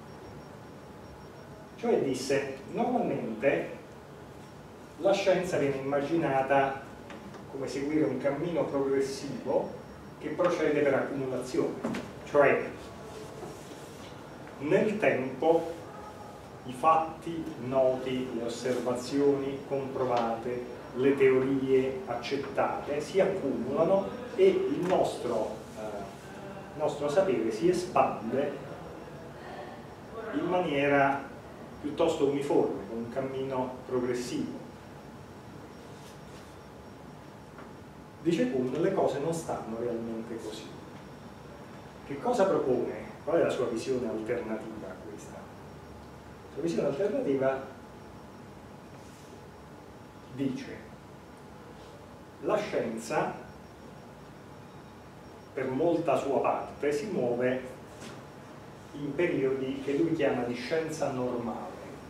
Cioè disse, normalmente la scienza viene immaginata come seguire un cammino progressivo che procede per accumulazione, cioè nel tempo i fatti noti, le osservazioni comprovate, le teorie accettate si accumulano e il nostro, eh, nostro sapere si espande in maniera piuttosto uniforme, con un cammino progressivo. Dice Kuhn, le cose non stanno realmente così. Che cosa propone? Qual è la sua visione alternativa a questa? La sua visione alternativa dice: la scienza, per molta sua parte, si muove in periodi che lui chiama di scienza normale.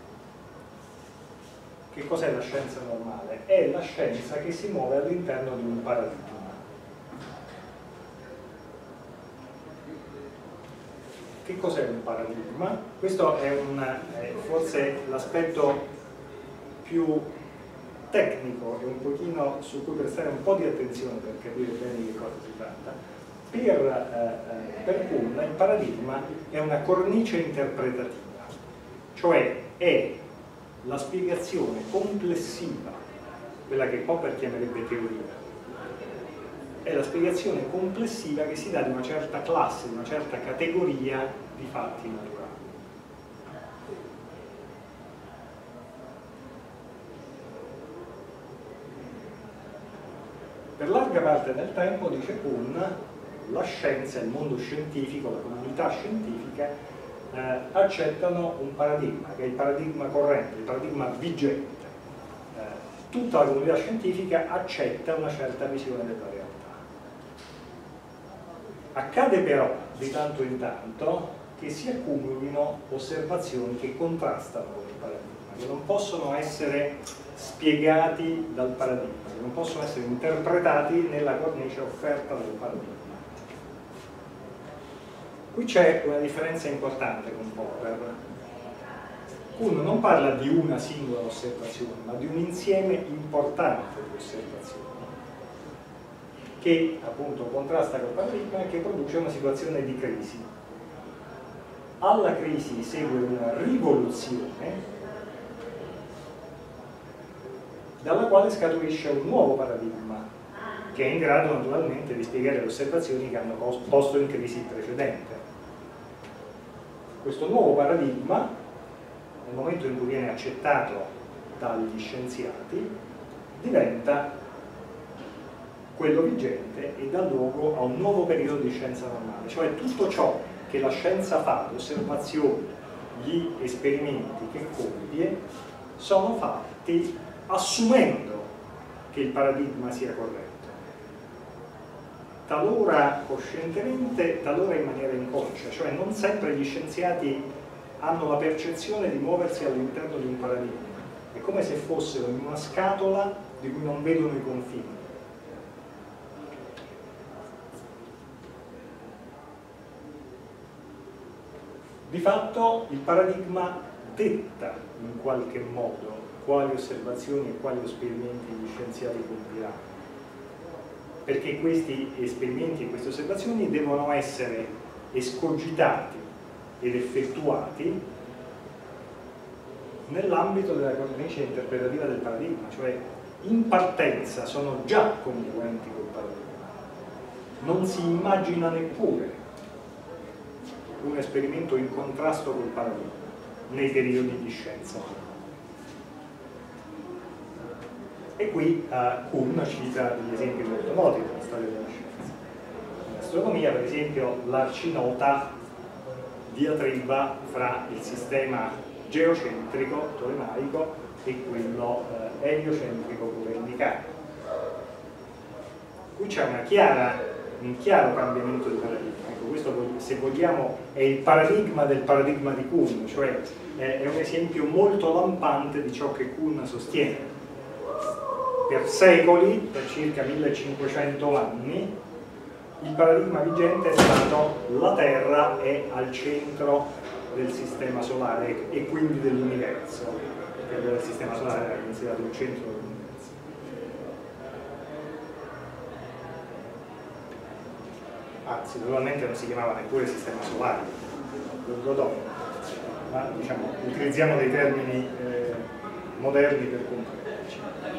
Che cos'è la scienza normale? È la scienza che si muove all'interno di un paradigma. Che cos'è un paradigma? Questo è, un, è forse l'aspetto più tecnico e un pochino su cui prestare un po' di attenzione per capire bene di che cosa si tratta. Per, eh, per Kuhn il paradigma è una cornice interpretativa, cioè è la spiegazione complessiva, quella che Popper chiamerebbe teoria, è la spiegazione complessiva che si dà di una certa classe, di una certa categoria di fatti naturali. Per larga parte del tempo, dice Kuhn, la scienza, il mondo scientifico, la comunità scientifica eh, accettano un paradigma, che è il paradigma corrente, il paradigma vigente. Eh, tutta la comunità scientifica accetta una certa visione della realtà. Accade però di tanto in tanto che si accumulino osservazioni che contrastano con il paradigma, che non possono essere spiegati dal paradigma, che non possono essere interpretati nella cornice offerta dal paradigma. Qui c'è una differenza importante con Popper. Kuhn non parla di una singola osservazione, ma di un insieme importante di osservazioni che appunto contrasta col paradigma e che produce una situazione di crisi. Alla crisi segue una rivoluzione dalla quale scaturisce un nuovo paradigma che è in grado naturalmente di spiegare le osservazioni che hanno posto in crisi il precedente. Questo nuovo paradigma, nel momento in cui viene accettato dagli scienziati, diventa quello vigente e dà luogo a un nuovo periodo di scienza normale, cioè tutto ciò che la scienza fa, le osservazioni, gli esperimenti che compie, sono fatti assumendo che il paradigma sia corretto, talora coscientemente, talora in maniera inconscia, cioè non sempre gli scienziati hanno la percezione di muoversi all'interno di un paradigma, è come se fossero in una scatola di cui non vedono i confini. Di fatto il paradigma detta in qualche modo quali osservazioni e quali esperimenti gli scienziati compiranno, perché questi esperimenti e queste osservazioni devono essere escogitati ed effettuati nell'ambito della cornice interpretativa del paradigma, cioè in partenza sono già congruenti col paradigma, non si immagina neppure un esperimento in contrasto col paradigma nei periodi di scienza. E qui uh, Kuhn cita degli esempi molto noti della storia della scienza. In astronomia, per esempio, l'arcinota diatriba fra il sistema geocentrico tolemaico e quello uh, eliocentrico copernicano. Qui c'è una chiara, un chiaro cambiamento di paradigma. Ecco, questo, se vogliamo, è il paradigma del paradigma di Kuhn, cioè è un esempio molto lampante di ciò che Kuhn sostiene. Per secoli, per circa millecinquecento anni, il paradigma vigente è stato la Terra è al centro del sistema solare e quindi dell'universo, perché il sistema solare era considerato il centro dell'universo. Anzi, naturalmente non si chiamava neppure sistema solare, lo dopo, ma diciamo, utilizziamo dei termini eh, moderni per comprenderci.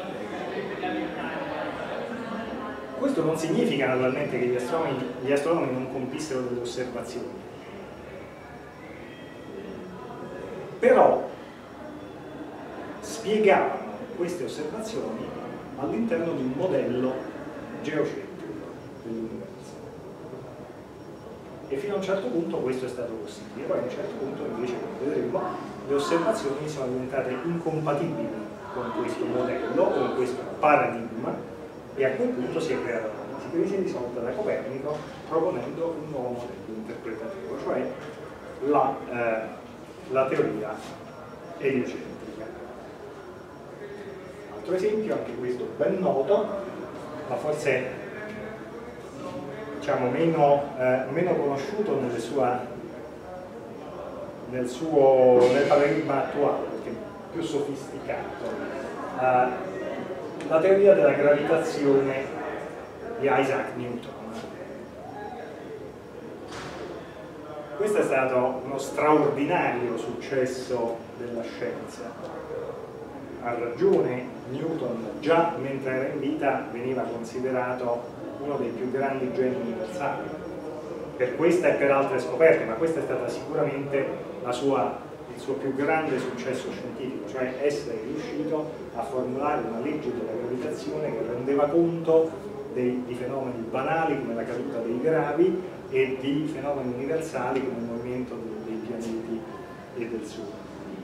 Questo non significa naturalmente che gli astronomi, gli astronomi non compissero delle osservazioni, però spiegavano queste osservazioni all'interno di un modello geocentrico dell'universo. E fino a un certo punto questo è stato possibile, poi a un certo punto invece, come vedremo, le osservazioni sono diventate incompatibili con questo modello, con questo paradigma, e a quel punto si è creata una crisi risolta da Copernico proponendo un nuovo modello interpretativo, cioè la, eh, la teoria eliocentrica. Altro esempio, anche questo ben noto, ma forse diciamo meno, eh, meno conosciuto nelle sua, nel suo nel paradigma attuale, perché è più sofisticato. Eh, la teoria della gravitazione di Isaac Newton. Questo è stato uno straordinario successo della scienza. Ha ragione Newton, già mentre era in vita veniva considerato uno dei più grandi geni universali, per questa e per altre scoperte, ma questa è stata sicuramente la sua il suo più grande successo scientifico, cioè essere riuscito a formulare una legge della gravitazione che rendeva conto dei, di fenomeni banali come la caduta dei gravi e di fenomeni universali come il movimento dei pianeti e del Sole.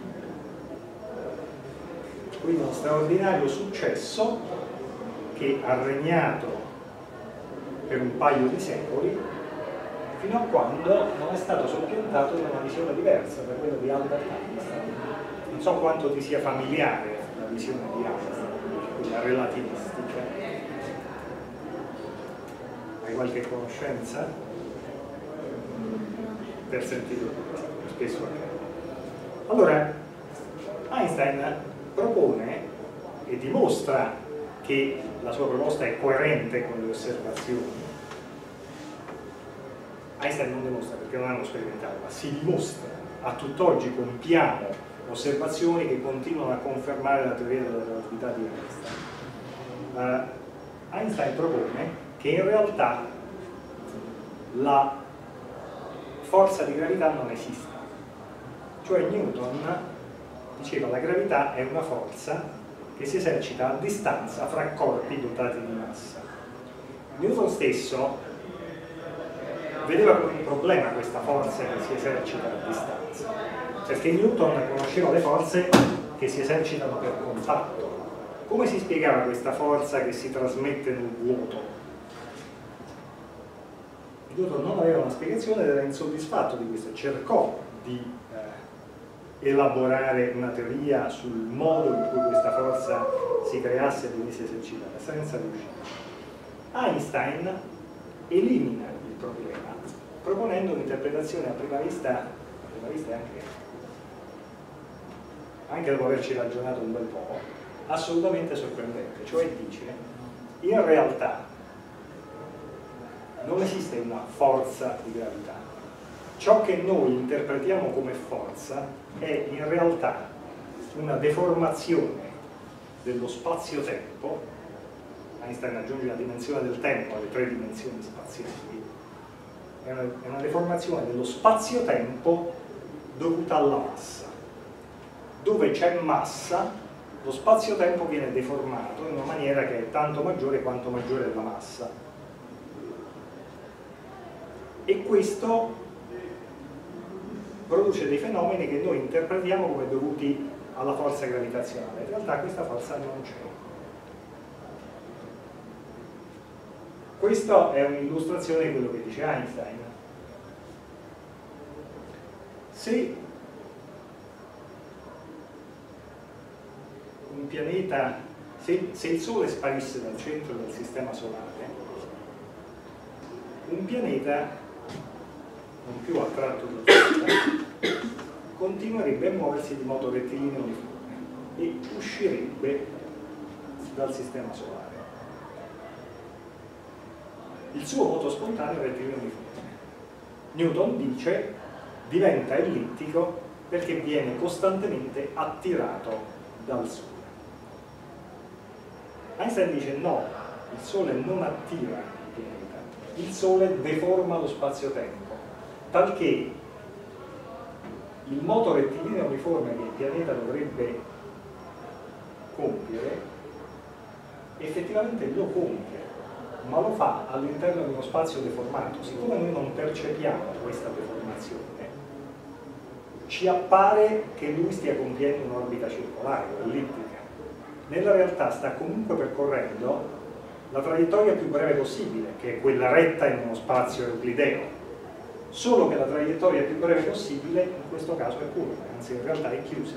Quindi uno straordinario successo che ha regnato per un paio di secoli, fino a quando non è stato soppiantato da una visione diversa, da quella di Albert Einstein. Non so quanto ti sia familiare la visione di Einstein, quella relativistica. Hai qualche conoscenza? Per sentire spesso accade. Allora, Einstein propone e dimostra che la sua proposta è coerente con le osservazioni. Einstein non dimostra perché non hanno sperimentato, ma si dimostra. A tutt'oggi compiamo osservazioni che continuano a confermare la teoria della relatività di Einstein. Uh, Einstein propone che in realtà la forza di gravità non esiste. Cioè Newton diceva che la gravità è una forza che si esercita a distanza fra corpi dotati di massa. Newton stesso vedeva come un problema questa forza che si esercita a distanza, perché Newton conosceva le forze che si esercitano per contatto. Come si spiegava questa forza che si trasmette nel vuoto? Newton non aveva una spiegazione ed era insoddisfatto di questo, cercò di elaborare una teoria sul modo in cui questa forza si creasse e venisse esercitata, senza riuscire. Einstein elimina il problema proponendo un'interpretazione a prima vista, a prima vista anche, anche dopo averci ragionato un bel po', assolutamente sorprendente, cioè dice in realtà non esiste una forza di gravità. Ciò che noi interpretiamo come forza è in realtà una deformazione dello spazio-tempo. Einstein aggiunge la dimensione del tempo alle tre dimensioni spaziali. È una, è una deformazione dello spazio-tempo dovuta alla massa. Dove c'è massa, lo spazio-tempo viene deformato in una maniera che è tanto maggiore quanto maggiore è la massa. E questo produce dei fenomeni che noi interpretiamo come dovuti alla forza gravitazionale. In realtà questa forza non c'è. Questa è un'illustrazione di quello che dice Einstein. Se un pianeta, se, se il Sole sparisse dal centro del sistema solare, un pianeta non più attratto dal Sole continuerebbe a muoversi di modo rettilineo uniforme e uscirebbe dal sistema solare. Il suo moto spontaneo è rettilineo uniforme. Newton dice diventa ellittico perché viene costantemente attirato dal Sole. Einstein dice no, il Sole non attira il pianeta, il Sole deforma lo spazio-tempo, talché il moto rettilineo uniforme che il pianeta dovrebbe compiere effettivamente lo compie, ma lo fa all'interno di uno spazio deformato. Siccome noi non percepiamo questa deformazione, ci appare che lui stia compiendo un'orbita circolare o ellittica. Nella realtà sta comunque percorrendo la traiettoria più breve possibile, che è quella retta in uno spazio euclideo, solo che la traiettoria più breve possibile in questo caso è curva, anzi in realtà è chiusa.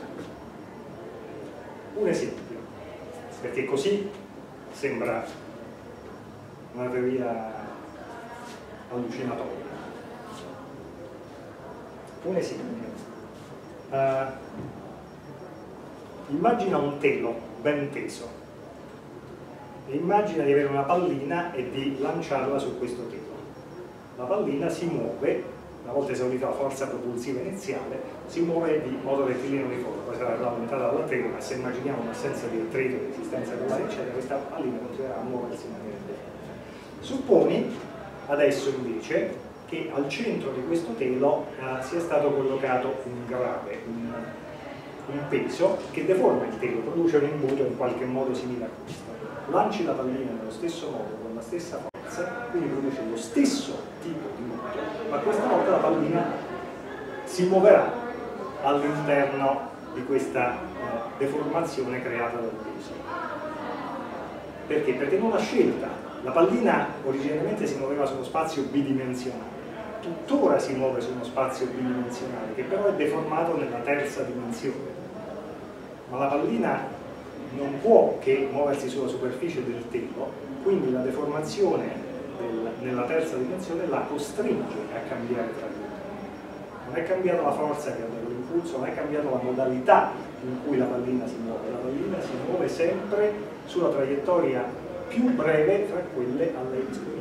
Un esempio, perché così sembra una teoria allucinatoria. Un esempio. Uh, immagina un telo ben teso e immagina di avere una pallina e di lanciarla su questo telo. La pallina si muove, una volta esaurita la forza propulsiva iniziale, si muove di modo rettilineo uniforme, poi sarà rallentata dal telo, ma se immaginiamo un'assenza di attrito, di resistenza polare, eccetera, questa pallina continuerà a muoversi in maniera indefinita. Supponi adesso invece che al centro di questo telo eh, sia stato collocato un grave, un, un peso che deforma il telo, produce un imbuto in qualche modo simile a questo. Lanci la pallina nello stesso modo, con la stessa forza, quindi produce lo stesso tipo di imbuto, ma questa volta la pallina si muoverà all'interno di questa eh, deformazione creata dal peso. Perché? Perché non l'ha scelta. La pallina originariamente si muoveva su uno spazio bidimensionale, tuttora si muove su uno spazio bidimensionale, che però è deformato nella terza dimensione. Ma la pallina non può che muoversi sulla superficie del telo, quindi la deformazione del, nella terza dimensione la costringe a cambiare traiettoria. Non è cambiata la forza che ha dato l'impulso, non è cambiata la modalità in cui la pallina si muove. La pallina si muove sempre sulla traiettoria più breve tra quelle a lei disponibili.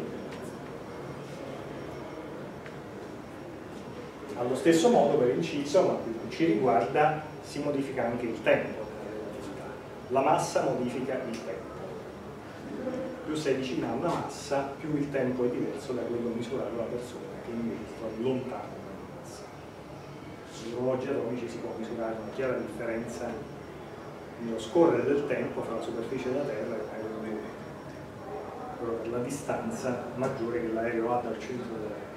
Allo stesso modo, per inciso, ma qui non ci riguarda, si modifica anche il tempo della relatività. La massa modifica il tempo. Più sei vicino a una massa, più il tempo è diverso da quello misurato da una persona che invece sta lontano dalla massa. Negli orologi atomici si può misurare una chiara differenza nello scorrere del tempo fra la superficie della Terra e l'aereo dell'Unione, proprio per la distanza maggiore che l'aereo ha dal centro della Terra.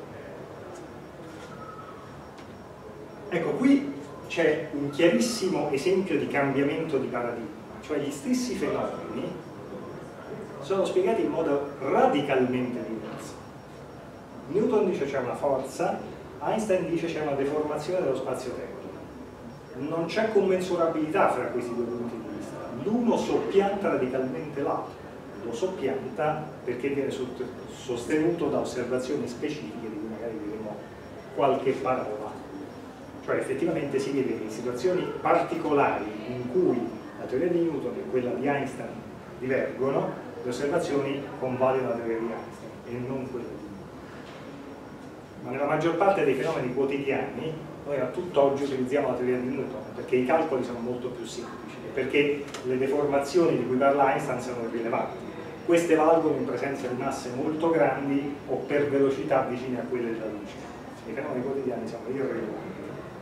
Ecco, qui c'è un chiarissimo esempio di cambiamento di paradigma, cioè gli stessi fenomeni sono spiegati in modo radicalmente diverso. Newton dice c'è una forza, Einstein dice c'è una deformazione dello spazio-tempo. Non c'è commensurabilità fra questi due punti di vista. L'uno soppianta radicalmente l'altro. Lo soppianta perché viene sostenuto da osservazioni specifiche di cui magari diremo qualche parola. Cioè effettivamente si vede che in situazioni particolari in cui la teoria di Newton e quella di Einstein divergono, le osservazioni convalidano la teoria di Einstein e non quella di Newton. Ma nella maggior parte dei fenomeni quotidiani noi a tutt'oggi utilizziamo la teoria di Newton perché i calcoli sono molto più semplici e perché le deformazioni di cui parla Einstein sono irrilevanti. Queste valgono in presenza di masse molto grandi o per velocità vicine a quelle della luce. I fenomeni quotidiani sono irrilevanti.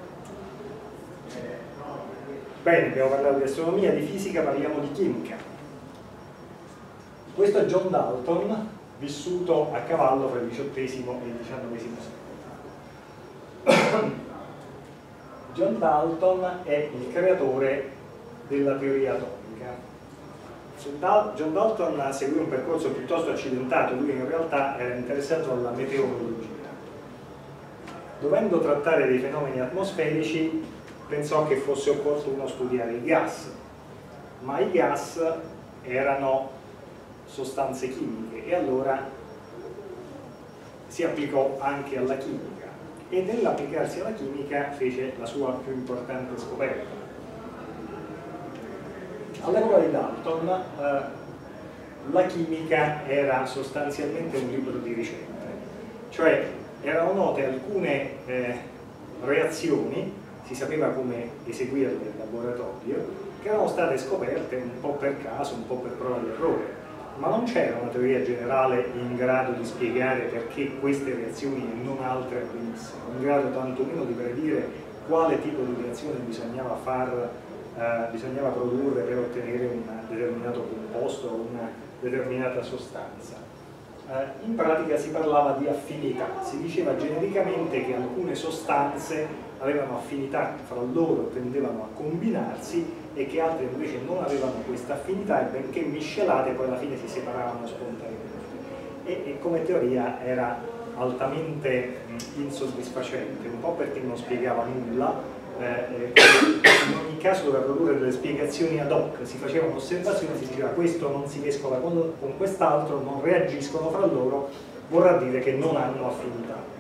Bene, abbiamo parlato di astronomia, di fisica, parliamo di chimica. Questo è John Dalton, vissuto a cavallo fra il diciottesimo e il diciannovesimo secolo. John Dalton è il creatore della teoria atomica. John Dalton seguì un percorso piuttosto accidentato, lui in realtà era interessato alla meteorologia. Dovendo trattare dei fenomeni atmosferici, pensò che fosse opportuno studiare i gas, ma i gas erano sostanze chimiche e allora si applicò anche alla chimica e nell'applicarsi alla chimica fece la sua più importante scoperta. All'epoca di Dalton eh, la chimica era sostanzialmente un libro di ricette, cioè erano note alcune eh, reazioni, si sapeva come eseguirle in laboratorio, che erano state scoperte un po' per caso, un po' per prova di errore, ma non c'era una teoria generale in grado di spiegare perché queste reazioni e non altre avvenissero, in grado tantomeno di predire quale tipo di reazione bisognava, far, eh, bisognava produrre per ottenere un determinato composto o una determinata sostanza. Eh, in pratica si parlava di affinità, si diceva genericamente che alcune sostanze avevano affinità fra loro, tendevano a combinarsi e che altre invece non avevano questa affinità e benché miscelate poi alla fine si separavano spontaneamente. E, e come teoria era altamente mh, insoddisfacente, un po' perché non spiegava nulla, eh, in ogni caso doveva produrre delle spiegazioni ad hoc, si facevano osservazioni, si diceva questo non si mescola con, con quest'altro, non reagiscono fra loro, vorrà dire che non hanno affinità.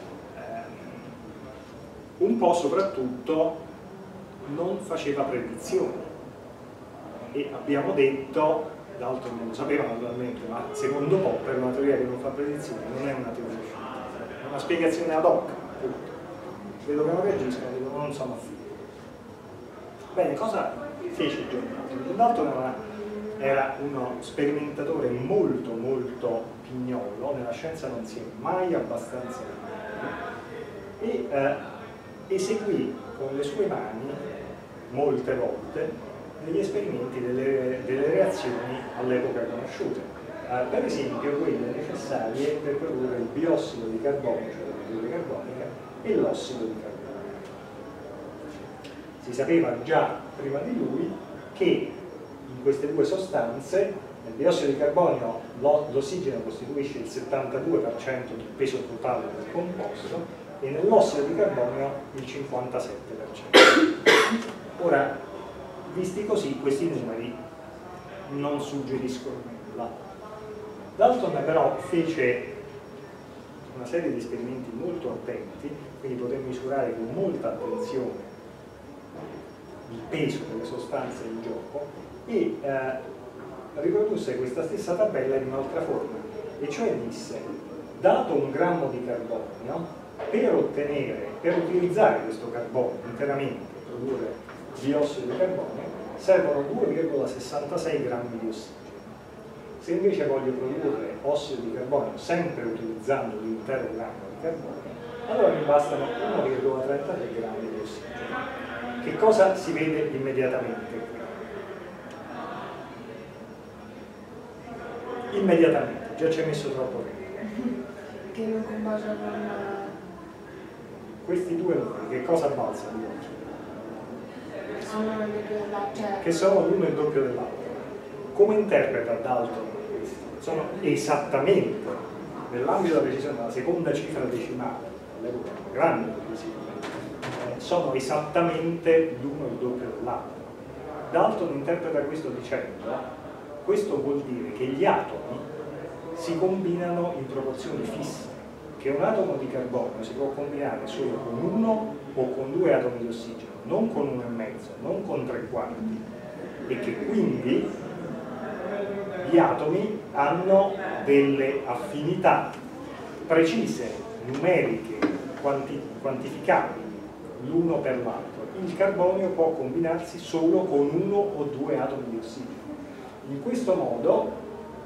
Un po' soprattutto non faceva predizioni e abbiamo detto, Dalton non lo sapeva naturalmente, ma secondo Popper una teoria che non fa predizioni non è una teoria scientifica, è una spiegazione ad hoc, appunto. Vedo che non reagiscono, vedo che non sono affini. Bene, cosa fece John Dalton? John Dalton era, era uno sperimentatore molto molto pignolo, nella scienza non si è mai abbastanza e eh, eseguì con le sue mani molte volte degli esperimenti delle, delle reazioni all'epoca conosciute, eh, per esempio quelle necessarie per produrre il biossido di carbonio, cioè l'anidride carbonica, e l'ossido di carbonio. si sapeva già prima di lui che in queste due sostanze, nel biossido di carbonio l'ossigeno costituisce il settantadue per cento del peso totale del composto e nell'ossido di carbonio il cinquantasette per cento. Ora, visti così, questi numeri non suggeriscono nulla. Dalton però fece una serie di esperimenti molto attenti, quindi poté misurare con molta attenzione il peso delle sostanze in gioco e eh, riprodusse questa stessa tabella in un'altra forma, e cioè disse: dato un grammo di carbonio, per ottenere, per utilizzare questo carbonio interamente, produrre diossido di carbonio, servono due virgola sessantasei grammi di ossigeno. Se invece voglio produrre ossido di carbonio sempre utilizzando l'intero grammo di carbonio, allora mi bastano uno virgola trentatré grammi di ossigeno. Che cosa si vede immediatamente qui? Immediatamente, già ci hai messo troppo tempo. Che non combacia con questi due numeri, che cosa balzano di oggi? sono il doppio dell'altro, cioè Che sono l'uno e il doppio dell'altro. Come interpreta Dalton questi? Sono esattamente nell'ambito della precisione della seconda cifra decimale, all'epoca una grande precisione, eh, sono esattamente l'uno e il doppio dell'altro. Dalton interpreta questo dicendo: questo vuol dire che gli atomi si combinano in proporzioni fisse, che un atomo di carbonio si può combinare solo con uno o con due atomi di ossigeno, non con uno e mezzo, non con tre quarti, e che quindi gli atomi hanno delle affinità precise, numeriche, quanti quantificabili l'uno per l'altro. Il carbonio può combinarsi solo con uno o due atomi di ossigeno. In questo modo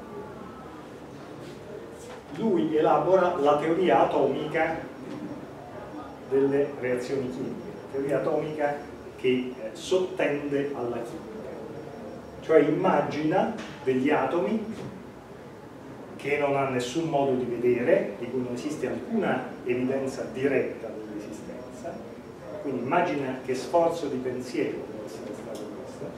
lui elabora la teoria atomica delle reazioni chimiche, la teoria atomica che eh, sottende alla chimica, cioè immagina degli atomi che non ha nessun modo di vedere, di cui non esiste alcuna evidenza diretta dell'esistenza, quindi immagina che sforzo di pensiero deve essere stato questo.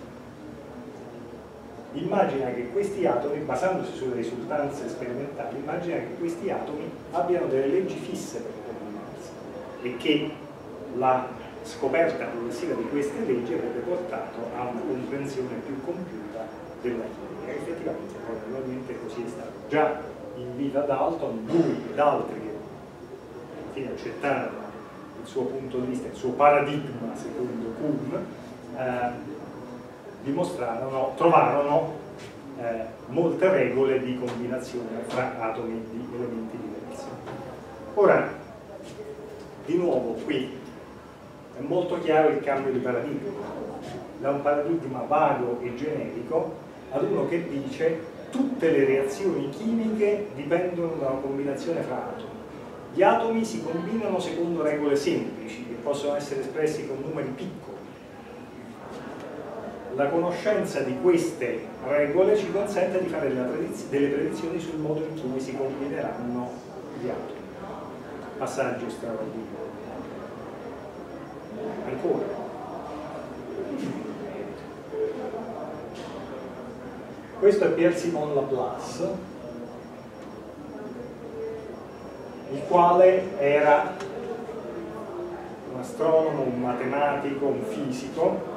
Immagina che questi atomi, basandosi sulle risultanze sperimentali, immagina che questi atomi abbiano delle leggi fisse per combinarsi e che la scoperta progressiva di queste leggi avrebbe portato a una comprensione più compiuta della chimica. Effettivamente poi naturalmente così è stato. Già in vita Dalton, lui ed altri che alla fine accettarono il suo punto di vista, il suo paradigma secondo Kuhn, eh, dimostrarono, trovarono eh, molte regole di combinazione fra atomi di elementi diversi. Ora, di nuovo qui è molto chiaro il cambio di paradigma, da un paradigma vago e generico ad uno che dice tutte le reazioni chimiche dipendono da una combinazione fra atomi. Gli atomi si combinano secondo regole semplici che possono essere espressi con numeri piccoli. La conoscenza di queste regole ci consente di fare delle predizioni sul modo in cui si combineranno gli atomi. Passaggio straordinario. Ancora. Questo è Pierre-Simon Laplace, il quale era un astronomo, un matematico, un fisico,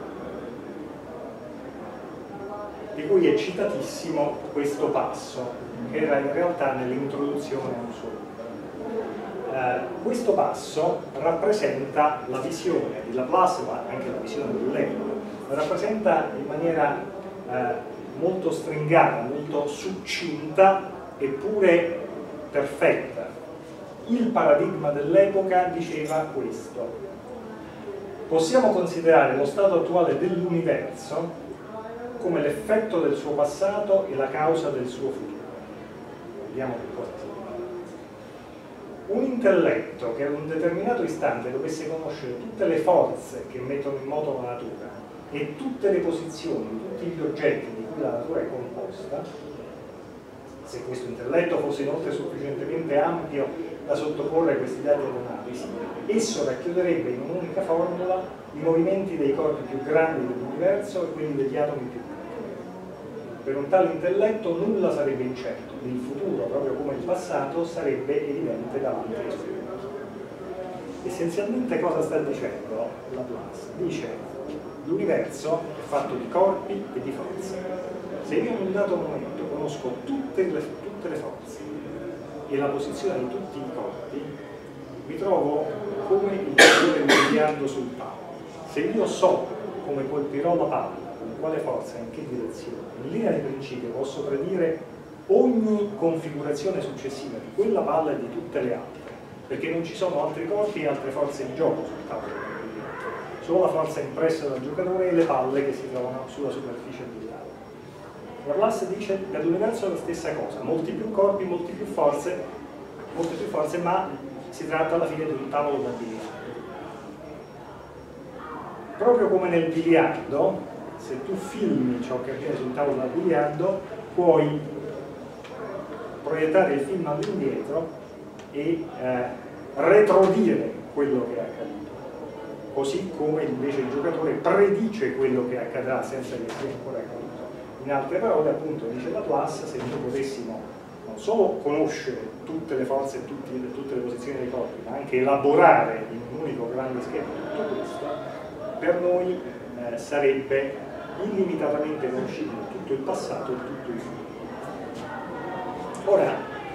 di cui è citatissimo questo passo, che era in realtà nell'introduzione a un suo libro. Eh, questo passo rappresenta la visione di Laplace, ma anche la visione dell'epoca, rappresenta in maniera eh, molto stringata, molto succinta eppure perfetta. Il paradigma dell'epoca diceva questo: possiamo considerare lo stato attuale dell'universo come l'effetto del suo passato e la causa del suo futuro. Vediamo che cosa significa. Un intelletto che ad un determinato istante dovesse conoscere tutte le forze che mettono in moto la natura e tutte le posizioni, tutti gli oggetti di cui la natura è composta, se questo intelletto fosse inoltre sufficientemente ampio da sottoporre a questi dati ad analisi, esso racchiuderebbe in un'unica formula i movimenti dei corpi più grandi dell'universo e quelli degli atomi più piccoli. Per un tale intelletto nulla sarebbe incerto, il futuro, proprio come il passato, sarebbe evidente davanti ai suoi occhi. Essenzialmente cosa sta dicendo Laplace? Dice: l'universo è fatto di corpi e di forze. Se io in un dato momento conosco tutte le, tutte le forze e la posizione di tutti i corpi, mi trovo come il giocatore di biliardo sul tavolo. Se io so come colpirò la palla, con quale forza, in che direzione, in linea di principio posso predire ogni configurazione successiva di quella palla e di tutte le altre, perché non ci sono altri corpi e altre forze di gioco sul tavolo del biliardo, solo la forza impressa dal giocatore e le palle che si trovano sulla superficie del tavolo. Laplace dice che l'universo è la stessa cosa, molti più corpi, molti più forze, molte più forze, ma si tratta alla fine di un tavolo da biliardo. Proprio come nel biliardo, se tu filmi ciò che avviene sul tavolo da biliardo, puoi proiettare il film all'indietro e eh, retrodire quello che è accaduto, così come invece il giocatore predice quello che accadrà senza che sia ancora accaduto. In altre parole, appunto, dice Laplace, se noi potessimo non solo conoscere tutte le forze e tutti, tutte le posizioni dei corpi, ma anche elaborare in un unico grande schema tutto questo, per noi eh, sarebbe illimitatamente conoscibile tutto il passato e tutto il futuro. Ora,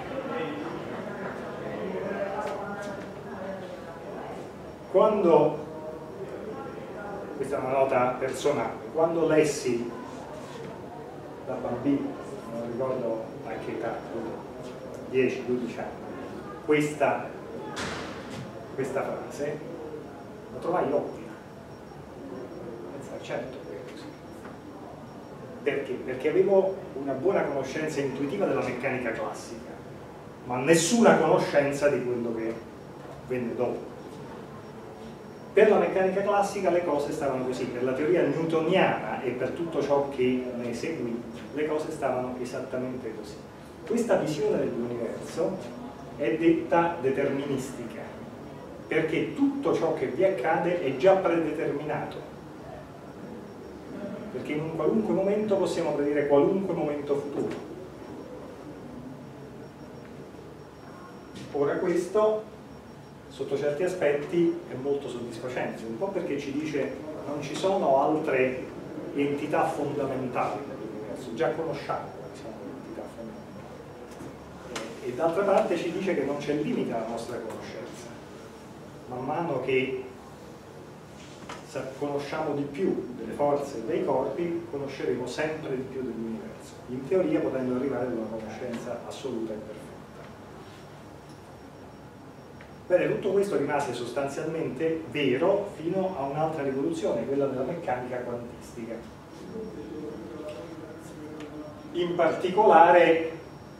quando, questa è una nota personale, quando lessi da bambino, non ricordo a che età, dieci dodici anni, questa, questa frase, la trovai ottima. Pensavo, certo che è così. Perché? Perché avevo una buona conoscenza intuitiva della meccanica classica, ma nessuna conoscenza di quello che venne dopo. Per la meccanica classica le cose stavano così, per la teoria newtoniana e per tutto ciò che ne seguì, le cose stavano esattamente così. Questa visione dell'universo è detta deterministica, perché tutto ciò che vi accade è già predeterminato, perché in un qualunque momento possiamo predire qualunque momento futuro. Ora questo, sotto certi aspetti, è molto soddisfacente, un po' perché ci dice non ci sono altre entità fondamentali nell'universo, già conosciamo quali sono le entità fondamentali, e, e d'altra parte ci dice che non c'è limite alla nostra conoscenza. Man mano che conosciamo di più delle forze e dei corpi, conosceremo sempre di più dell'universo, in teoria potendo arrivare ad una conoscenza assoluta e perfetta. Bene, tutto questo rimase sostanzialmente vero fino a un'altra rivoluzione, quella della meccanica quantistica. In particolare,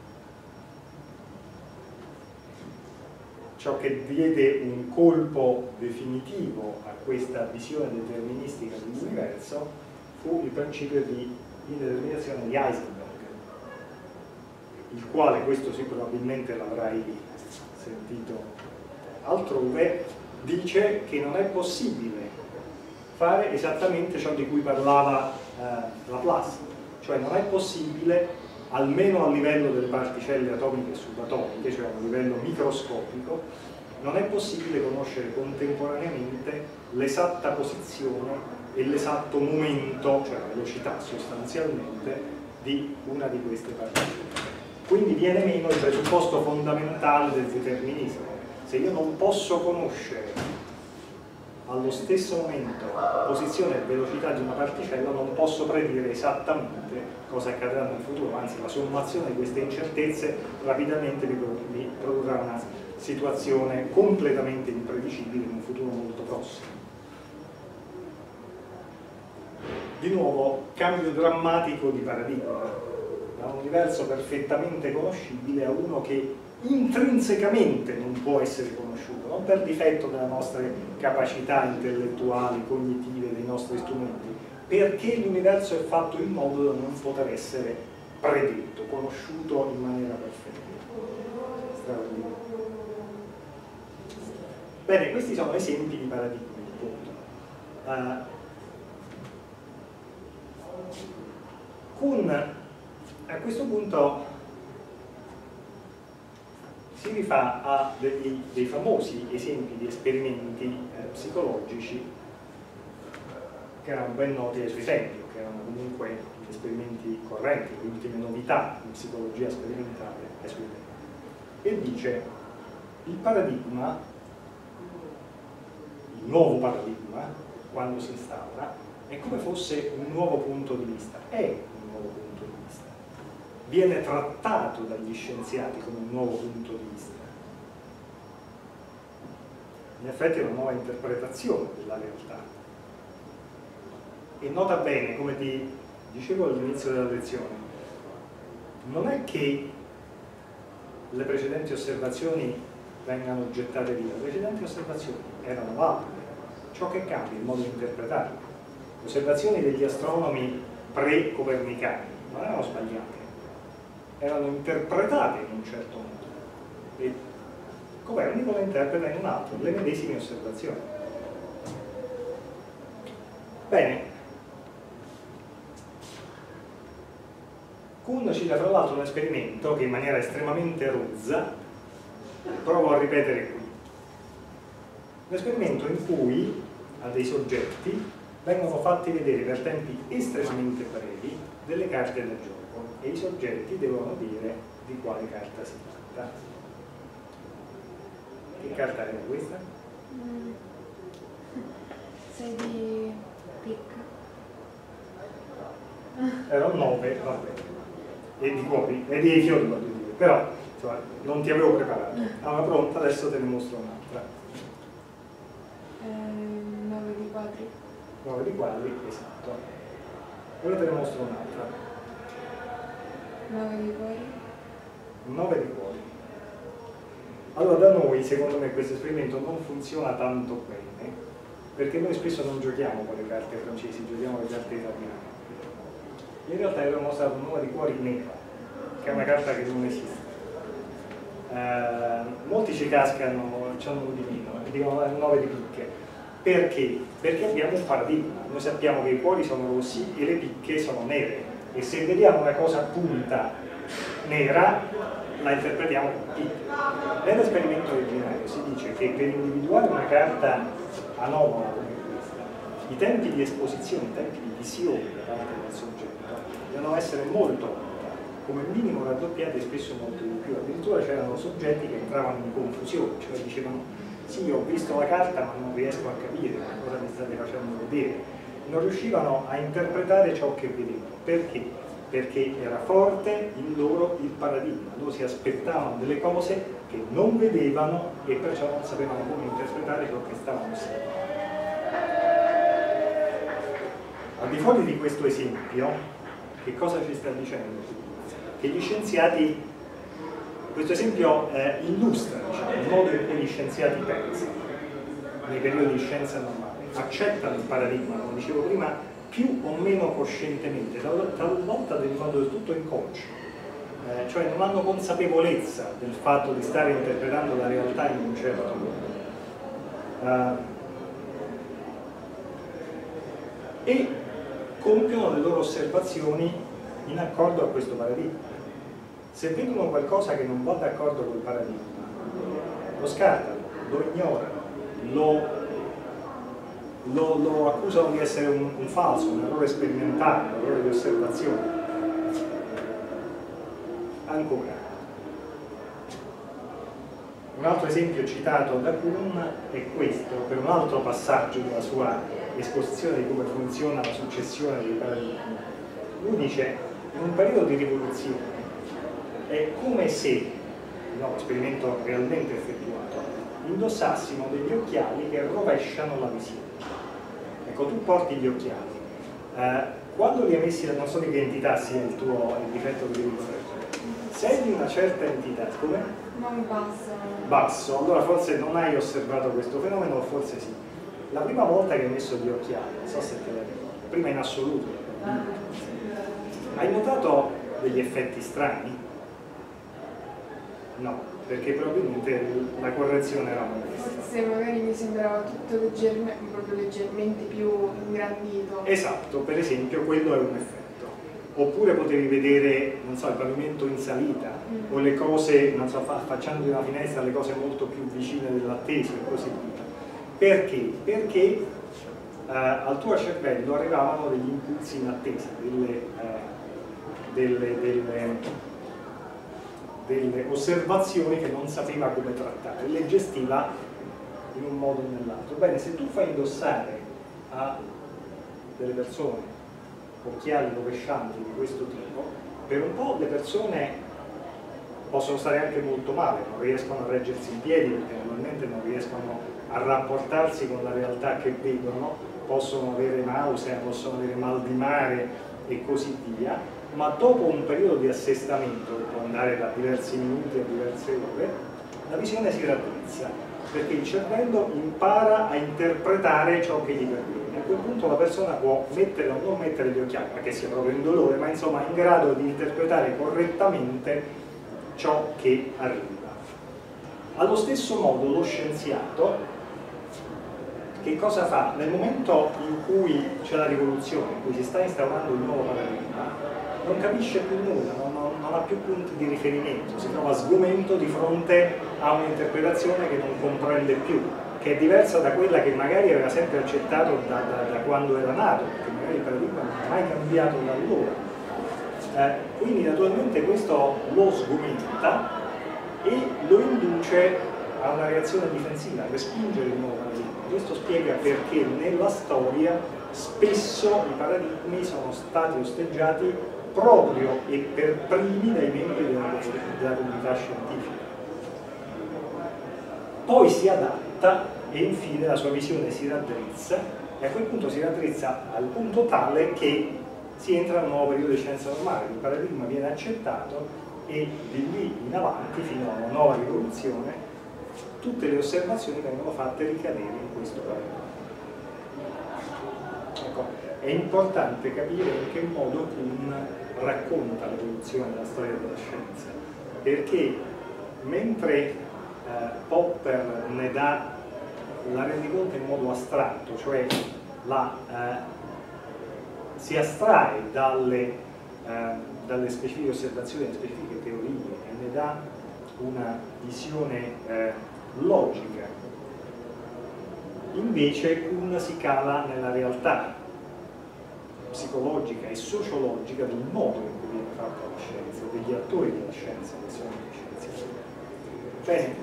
ciò che diede un colpo definitivo a questa visione deterministica dell'universo fu il principio di indeterminazione di Heisenberg, il quale, questo sì probabilmente l'avrai sentito altrove, dice che non è possibile fare esattamente ciò di cui parlava eh, Laplace, cioè non è possibile, almeno a livello delle particelle atomiche e subatomiche, cioè a un livello microscopico, non è possibile conoscere contemporaneamente l'esatta posizione e l'esatto momento, cioè la velocità sostanzialmente, di una di queste particelle. Quindi viene meno il presupposto fondamentale del determinismo. Se io non posso conoscere allo stesso momento posizione e velocità di una particella, non posso predire esattamente cosa accadrà nel futuro, anzi la sommazione di queste incertezze rapidamente mi produrrà una situazione completamente impredicibile in un futuro molto prossimo. Di nuovo, cambio drammatico di paradigma, da un universo perfettamente conoscibile a uno che intrinsecamente non può essere conosciuto, non per difetto delle nostre capacità intellettuali, cognitive, dei nostri strumenti, perché l'universo è fatto in modo da non poter essere predetto, conosciuto in maniera perfetta. Straordinario. Bene, questi sono esempi di paradigmi, appunto. Uh, Kuhn a questo punto si rifà a degli, dei famosi esempi di esperimenti eh, psicologici che erano ben noti ai suoi tempi, che erano comunque esperimenti correnti, le ultime novità in psicologia sperimentale ai suoi tempi. E dice: il paradigma, il nuovo paradigma, quando si instaura, è come fosse un nuovo punto di vista, è un nuovo punto di vista, viene trattato dagli scienziati come un nuovo punto di vista. In effetti è una nuova interpretazione della realtà. E nota bene, come ti dicevo all'inizio della lezione, non è che le precedenti osservazioni vengano gettate via, le precedenti osservazioni erano valide, ciò che cambia è il modo di interpretarle. Le osservazioni degli astronomi pre-copernicani non erano sbagliate, erano interpretate in un certo modo e Copernico le interpreta in un altro, le medesime osservazioni. Bene, Kuhn cita tra l'altro un esperimento che in maniera estremamente rozza provo a ripetere qui. Un esperimento in cui a dei soggetti vengono fatti vedere per tempi estremamente brevi delle carte da gioco e i soggetti devono dire di quale carta si tratta. Che carta era questa? Mm. Sei di pic. Erano nove, vabbè. E di cuori, e di fiori voglio dire, però insomma, non ti avevo preparato. Allora pronta, adesso te ne mostro un'altra. Eh, nove di quadri. nove di quadri, esatto. Ora te ne mostro un'altra. nove di cuori. nove di cuori. Allora da noi, secondo me, questo esperimento non funziona tanto bene, perché noi spesso non giochiamo con le carte francesi, giochiamo con le carte italiane. In realtà era mostrato un nove di cuori nera, che è una carta che non esiste. Eh, molti ci cascano, ci hanno di meno, e dicono il nove di picche. Perché? Perché abbiamo un paradigma. Noi sappiamo che i cuori sono rossi e le picche sono nere. E se vediamo una cosa a punta nera, la interpretiamo come picche. Nell'esperimento originario si dice che per individuare una carta anomala come questa, i tempi di esposizione, i tempi di visione da parte del soggetto devono essere molto lontani, come minimo raddoppiati e spesso molto di più. Addirittura c'erano soggetti che entravano in confusione, cioè dicevano: sì, ho visto la carta ma non riesco a capire cosa mi state facendo vedere. Non riuscivano a interpretare ciò che vedevano. Perché? Perché era forte in loro il paradigma. Loro si aspettavano delle cose che non vedevano e perciò non sapevano come interpretare ciò che stavano osservando. Al di fuori di questo esempio, che cosa ci sta dicendo? Che gli scienziati, questo esempio eh, illustra, diciamo, il modo in cui gli scienziati pensano nei periodi di scienza normale, accettano il paradigma, come dicevo prima, più o meno coscientemente, talvolta in modo del tutto inconscio, eh, cioè non hanno consapevolezza del fatto di stare interpretando la realtà in un certo modo. Uh, e compiono le loro osservazioni in accordo a questo paradigma. Se vedono qualcosa che non va d'accordo col paradigma, lo scartano, lo ignorano, lo, lo, lo accusano di essere un, un falso, un errore sperimentale, un errore di osservazione. Ancora. Un altro esempio citato da Kuhn è questo, per un altro passaggio della sua esposizione di come funziona la successione dei paradigmi. Lui dice: in un periodo di rivoluzione è come se, no, esperimento realmente effettuato, indossassimo degli occhiali che rovesciano la visione. Ecco, tu porti gli occhiali, eh, quando li hai messi, non so di che entità sia il tuo il difetto che devi correggere, se è di una certa entità, come? Non basso. Basso, allora forse non hai osservato questo fenomeno, o forse sì. La prima volta che hai messo gli occhiali, non so se te la ricordi, prima in assoluto, hai notato degli effetti strani? No. perché probabilmente la correzione era molesta. Forse magari mi sembrava tutto leggermente, proprio leggermente più ingrandito. Esatto, per esempio quello è un effetto. Oppure potevi vedere, non so, il pavimento in salita, mm. o le cose, non so, affacciando una finestra, le cose molto più vicine dell'atteso e così via. Perché? Perché eh, al tuo cervello arrivavano degli impulsi in attesa, delle, eh, delle, delle, delle osservazioni che non sapeva come trattare, le gestiva in un modo o nell'altro. Bene, se tu fai indossare a delle persone occhiali rovescianti di questo tipo, per un po' le persone possono stare anche molto male, non riescono a reggersi in piedi perché normalmente non riescono a rapportarsi con la realtà che vedono, possono avere nausea, possono avere mal di mare e così via, ma dopo un periodo di assestamento, che può andare da diversi minuti a diverse ore, la visione si raddrizza, perché il cervello impara a interpretare ciò che gli perviene. A quel punto la persona può mettere o non mettere gli occhiali, perché sia proprio in dolore, ma insomma è in grado di interpretare correttamente ciò che arriva. Allo stesso modo lo scienziato che cosa fa? Nel momento in cui c'è la rivoluzione, in cui si sta instaurando un nuovo paradigma, non capisce più nulla, non, non, non ha più punti di riferimento, si trova sgomento di fronte a un'interpretazione che non comprende più, che è diversa da quella che magari aveva sempre accettato da, da, da quando era nato, perché magari il paradigma non è mai cambiato da allora. Eh, quindi naturalmente questo lo sgomenta e lo induce a una reazione difensiva, a respingere il nuovo paradigma. Questo spiega perché nella storia spesso i paradigmi sono stati osteggiati proprio e per primi dai membri della, della comunità scientifica. Poi si adatta e infine la sua visione si raddrizza, e a quel punto si raddrizza al punto tale che si entra in un nuovo periodo di scienza normale, il paradigma viene accettato e di lì in avanti, fino a una nuova rivoluzione, tutte le osservazioni vengono fatte ricadere in questo paradigma. Ecco, è importante capire in che modo Kuhn racconta l'evoluzione della storia della scienza, perché mentre eh, Popper ne dà la rendiconta in modo astratto, cioè la, eh, si astrae dalle, eh, dalle specifiche osservazioni, dalle specifiche teorie e ne dà una visione eh, logica, invece Kuhn si cala nella realtà psicologica e sociologica del modo in cui viene fatta la scienza, degli attori della scienza che sono gli scienziati. Bene,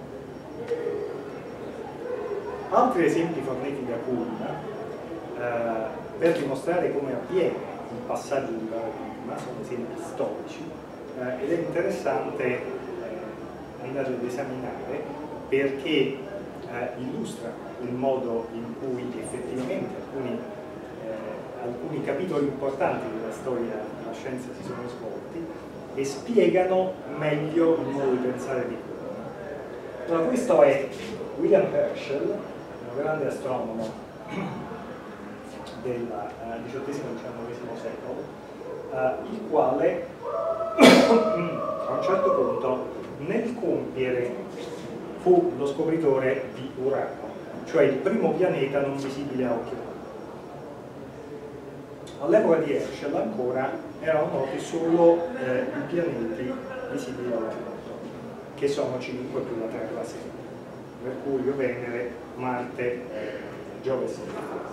altri esempi forniti da Kuhn eh, per dimostrare come avviene il passaggio di paradigma sono esempi storici eh, ed è interessante eh, andarli ad esaminare perché eh, illustra il modo in cui effettivamente alcuni alcuni capitoli importanti della storia della scienza si sono svolti e spiegano meglio il modo di pensare di Kuhn. Allora, questo è William Herschel, un grande astronomo del diciottesimo diciannovesimo secolo, eh, il quale a un certo punto nel compiere fu lo scopritore di Urano, cioè il primo pianeta non visibile a occhio. All'epoca di Herschel ancora erano noti solo eh, i pianeti visibili all'occhio, che sono cinque più la Terra sei, Mercurio, Venere, Marte, Giove e Saturno.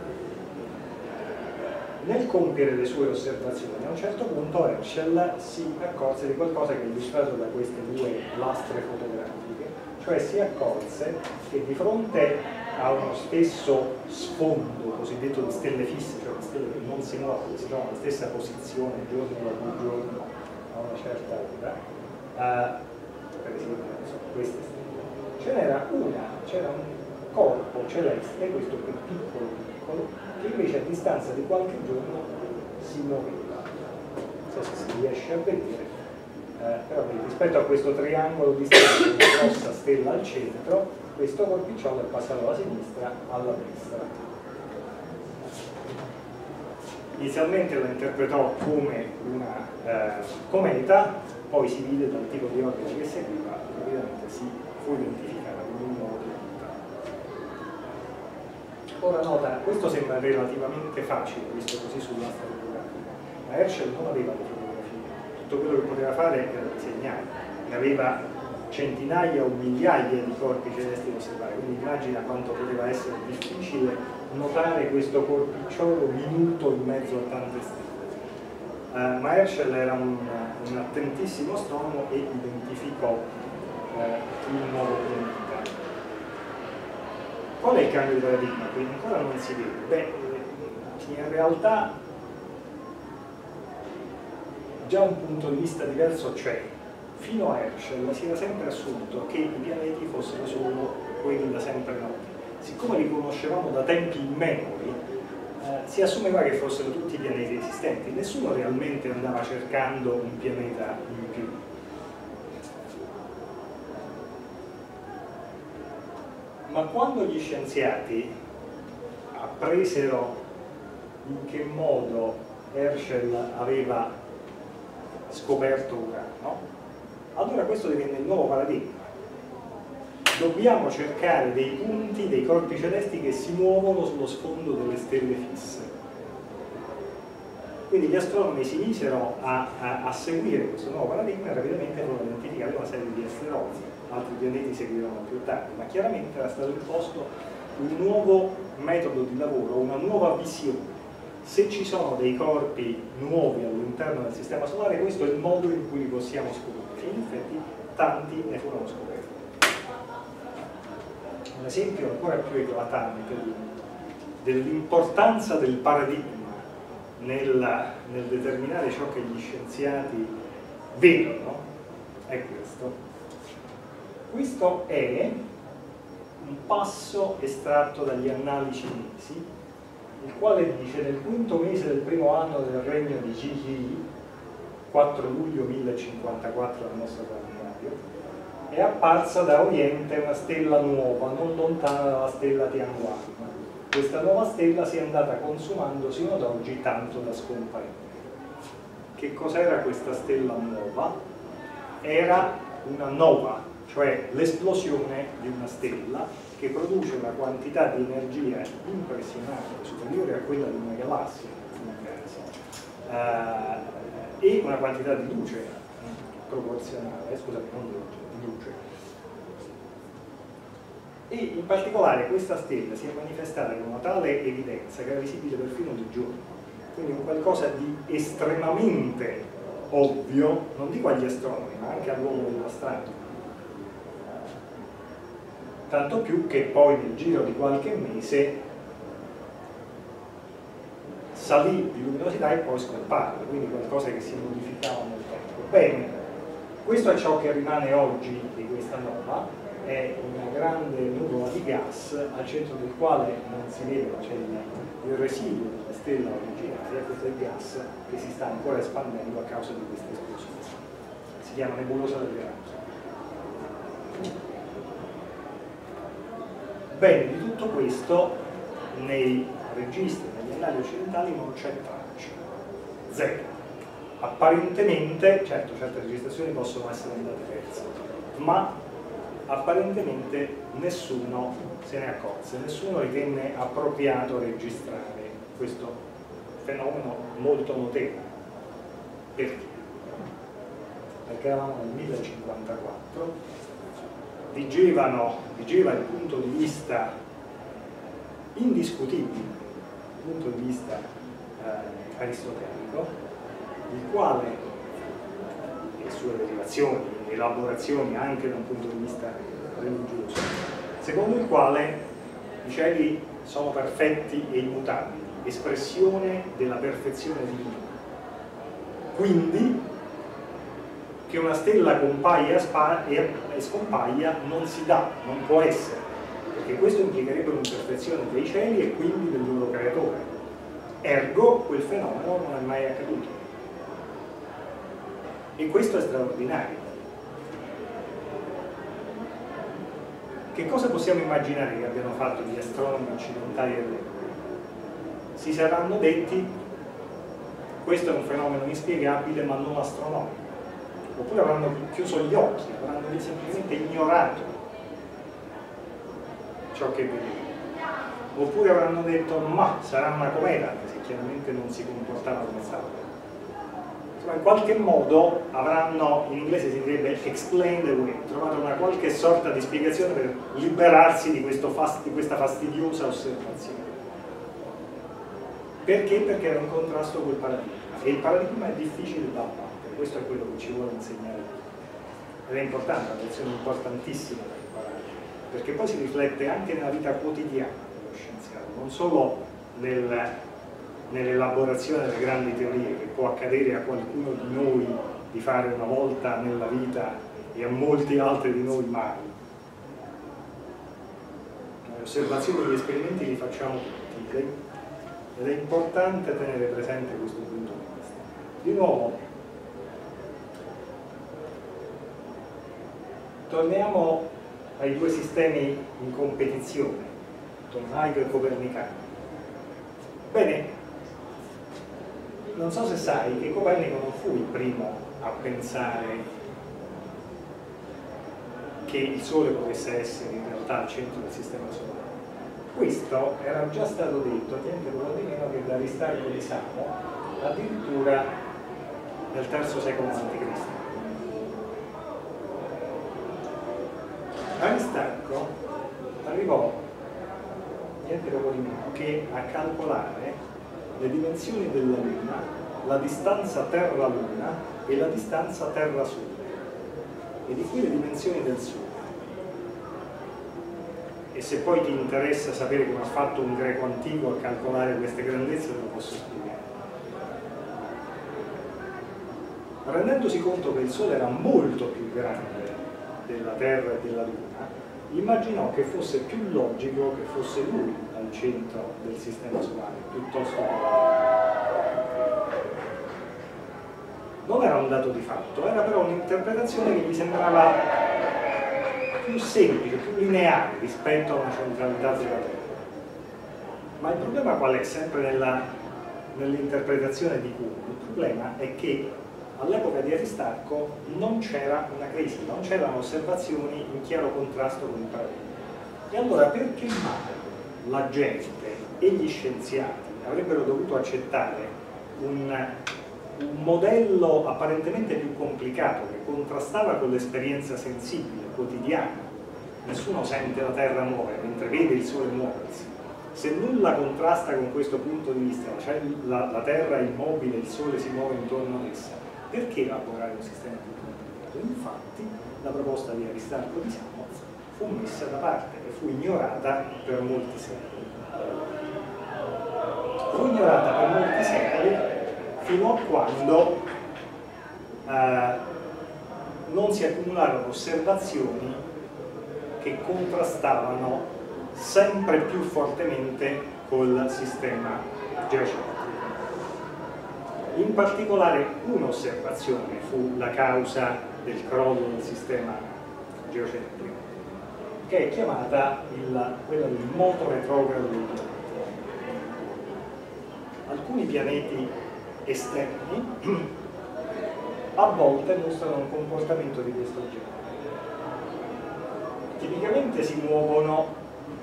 Nel compiere le sue osservazioni, a un certo punto Herschel si accorse di qualcosa che è illustrato da queste due lastre fotografiche, cioè si accorse che di fronte a uno stesso sfondo cosiddetto di stelle fisse, cioè di stelle che non si muovono, si trovano nella stessa posizione giorno dopo giorno a una certa ora, eh, per esempio so, queste stelle, ce n'era una, c'era un corpo celeste, questo più piccolo piccolo, che invece a distanza di qualche giorno si muoveva. Non so se si riesce a vedere, eh, però rispetto a questo triangolo di stelle, una grossa stella al centro, questo corpicciolo è passato dalla sinistra alla destra. Inizialmente lo interpretò come una eh, cometa, poi si vide dal tipo di ordine che seguiva rapidamente si fu identificata come un nuovo pianeta. Ora nota, questo sembra relativamente facile, visto così sull'asta fotografica, ma Herschel non aveva le fotografie, tutto quello che poteva fare era disegnare, ne aveva centinaia o migliaia di corpi celesti da osservare, quindi immagina quanto poteva essere difficile notare questo corpicciolo minuto in mezzo a tante stelle. Uh, ma Herschel era un, un attentissimo astronomo e identificò uh, il nuovo pianeta. Qual è il cambio di paradigma? Quindi ancora non si vede. Beh, in realtà già un punto di vista diverso c'è. Fino a Herschel si era sempre assunto che i pianeti fossero solo quelli da sempre noti. Siccome li conoscevamo da tempi immemori, eh, si assumeva che fossero tutti i pianeti esistenti. Nessuno realmente andava cercando un pianeta in più. Ma quando gli scienziati appresero in che modo Herschel aveva scoperto Urano, allora questo divenne il nuovo paradigma. Dobbiamo cercare dei punti, dei corpi celesti che si muovono sullo sfondo delle stelle fisse. Quindi gli astronomi si misero a, a, a seguire questo nuovo paradigma e rapidamente furono identificati una serie di asteroidi. Altri pianeti seguirono più tardi, ma chiaramente era stato imposto un nuovo metodo di lavoro, una nuova visione. Se ci sono dei corpi nuovi all'interno del sistema solare, questo è il modo in cui li possiamo scoprire. In effetti tanti ne furono scoperti. Un esempio ancora più eclatante dell'importanza del paradigma nel, nel determinare ciò che gli scienziati vedono è questo. Questo è un passo estratto dagli Annali cinesi, il quale dice: nel quinto mese del primo anno del regno di Ji, quattro luglio millecinquantaquattro del nostro calendario, è apparsa da oriente una stella nuova, non lontana dalla stella Tianguan. Questa nuova stella si è andata consumando sino ad oggi, tanto da scomparire. Che cos'era questa stella nuova? Era una nova, cioè l'esplosione di una stella che produce una quantità di energia impressionante, superiore a quella di una galassia, eh, e una quantità di luce proporzionale, scusate, non di luce, di luce. E in particolare questa stella si è manifestata con una tale evidenza che era visibile perfino di giorno, quindi un qualcosa di estremamente ovvio, non dico agli astronomi, ma anche all'uomo dell'astratto. Tanto più che poi nel giro di qualche mese salì di luminosità e poi scomparve, quindi qualcosa che si modificava nel tempo. Bene, questo è ciò che rimane oggi di questa nova, è una grande nuvola di gas al centro del quale non si vede, c'è cioè il, il residuo della stella originaria, questo è il gas che si sta ancora espandendo a causa di questa esplosione. Si chiama nebulosa del Granchio. Bene, di tutto questo nei registri, negli annali occidentali non c'è traccia, zero. Apparentemente, certo, certe registrazioni possono essere andate perse, ma apparentemente nessuno se ne accorse, nessuno ritenne appropriato registrare questo fenomeno molto notevole. Perché? Perché eravamo nel millecinquantaquattro, Dicevano, diceva il punto di vista indiscutibile, il punto di vista eh, aristotelico, il quale, le sue derivazioni, elaborazioni anche da un punto di vista religioso, secondo il quale i cieli sono perfetti e immutabili, espressione della perfezione divina. Quindi che una stella compaia e scompaia non si dà, non può essere, perché questo implicherebbe un'imperfezione dei cieli e quindi del loro creatore. Ergo, quel fenomeno non è mai accaduto. E questo è straordinario. Che cosa possiamo immaginare che abbiano fatto gli astronomi occidentali all'epoca? Si saranno detti: questo è un fenomeno inspiegabile ma non astronomico. oppure avranno chiuso gli occhi, avranno semplicemente ignorato ciò che vedevano, oppure avranno detto ma sarà una cometa, anche se chiaramente non si comportava come stava. Insomma, in qualche modo avranno, in inglese si direbbe explain the way, trovato una qualche sorta di spiegazione per liberarsi di, questo fast, di questa fastidiosa osservazione. Perché? Perché era in contrasto col paradigma, e il paradigma è difficile da abbattere, questo è quello che ci vuole insegnare. Ed è importante, è una lezione importantissima da imparare, perché poi si riflette anche nella vita quotidiana dello scienziato, non solo nel, nell'elaborazione delle grandi teorie, che può accadere a qualcuno di noi di fare una volta nella vita e a molti altri di noi mai. Le osservazioni e gli esperimenti li facciamo tutti, ed è importante tenere presente questo punto di vista. Di nuovo, torniamo ai due sistemi in competizione, tolomaico e copernicano. Bene, non so se sai che Copernico non fu il primo a pensare che il Sole potesse essere in realtà al centro del sistema solare. Questo era già stato detto niente po' di meno che da Aristarco di Samo, addirittura nel terzo secolo avanti Cristo. Aristarco arrivò niente po' di meno che a calcolare le dimensioni della Luna, la distanza Terra-Luna e la distanza Terra-Sole, e di qui le dimensioni del Sole. E se poi ti interessa sapere come ha fatto un greco antico a calcolare queste grandezze, te lo posso spiegare. Rendendosi conto che il Sole era molto più grande della Terra e della Luna, immaginò che fosse più logico che fosse lui al centro del sistema solare, piuttosto che la Terra. Non era un dato di fatto, era però un'interpretazione che gli sembrava più semplice, più lineare rispetto a una centralità della Terra. Ma il problema qual è? Sempre nell'interpretazione di Kuhn, il problema è che all'epoca di Aristarco non c'era una crisi, non c'erano osservazioni in chiaro contrasto con il paradigma. E allora perché mai la gente e gli scienziati avrebbero dovuto accettare un, un modello apparentemente più complicato che contrastava con l'esperienza sensibile, quotidiana? Nessuno sente la Terra muovere mentre vede il Sole muoversi. Se nulla contrasta con questo punto di vista, cioè la, la Terra è immobile, il Sole si muove intorno ad essa, perché elaborare un sistema più complicato? Infatti la proposta di Aristarco di Samo fu messa da parte e fu ignorata per molti secoli. Fu ignorata per molti secoli fino a quando eh, non si accumularono osservazioni che contrastavano sempre più fortemente col sistema geocentrico. In particolare un'osservazione fu la causa del crollo del sistema geocentrico, che è chiamata il, quella del moto retrogrado dei pianeti. Alcuni pianeti esterni a volte mostrano un comportamento di questo genere. Tipicamente si muovono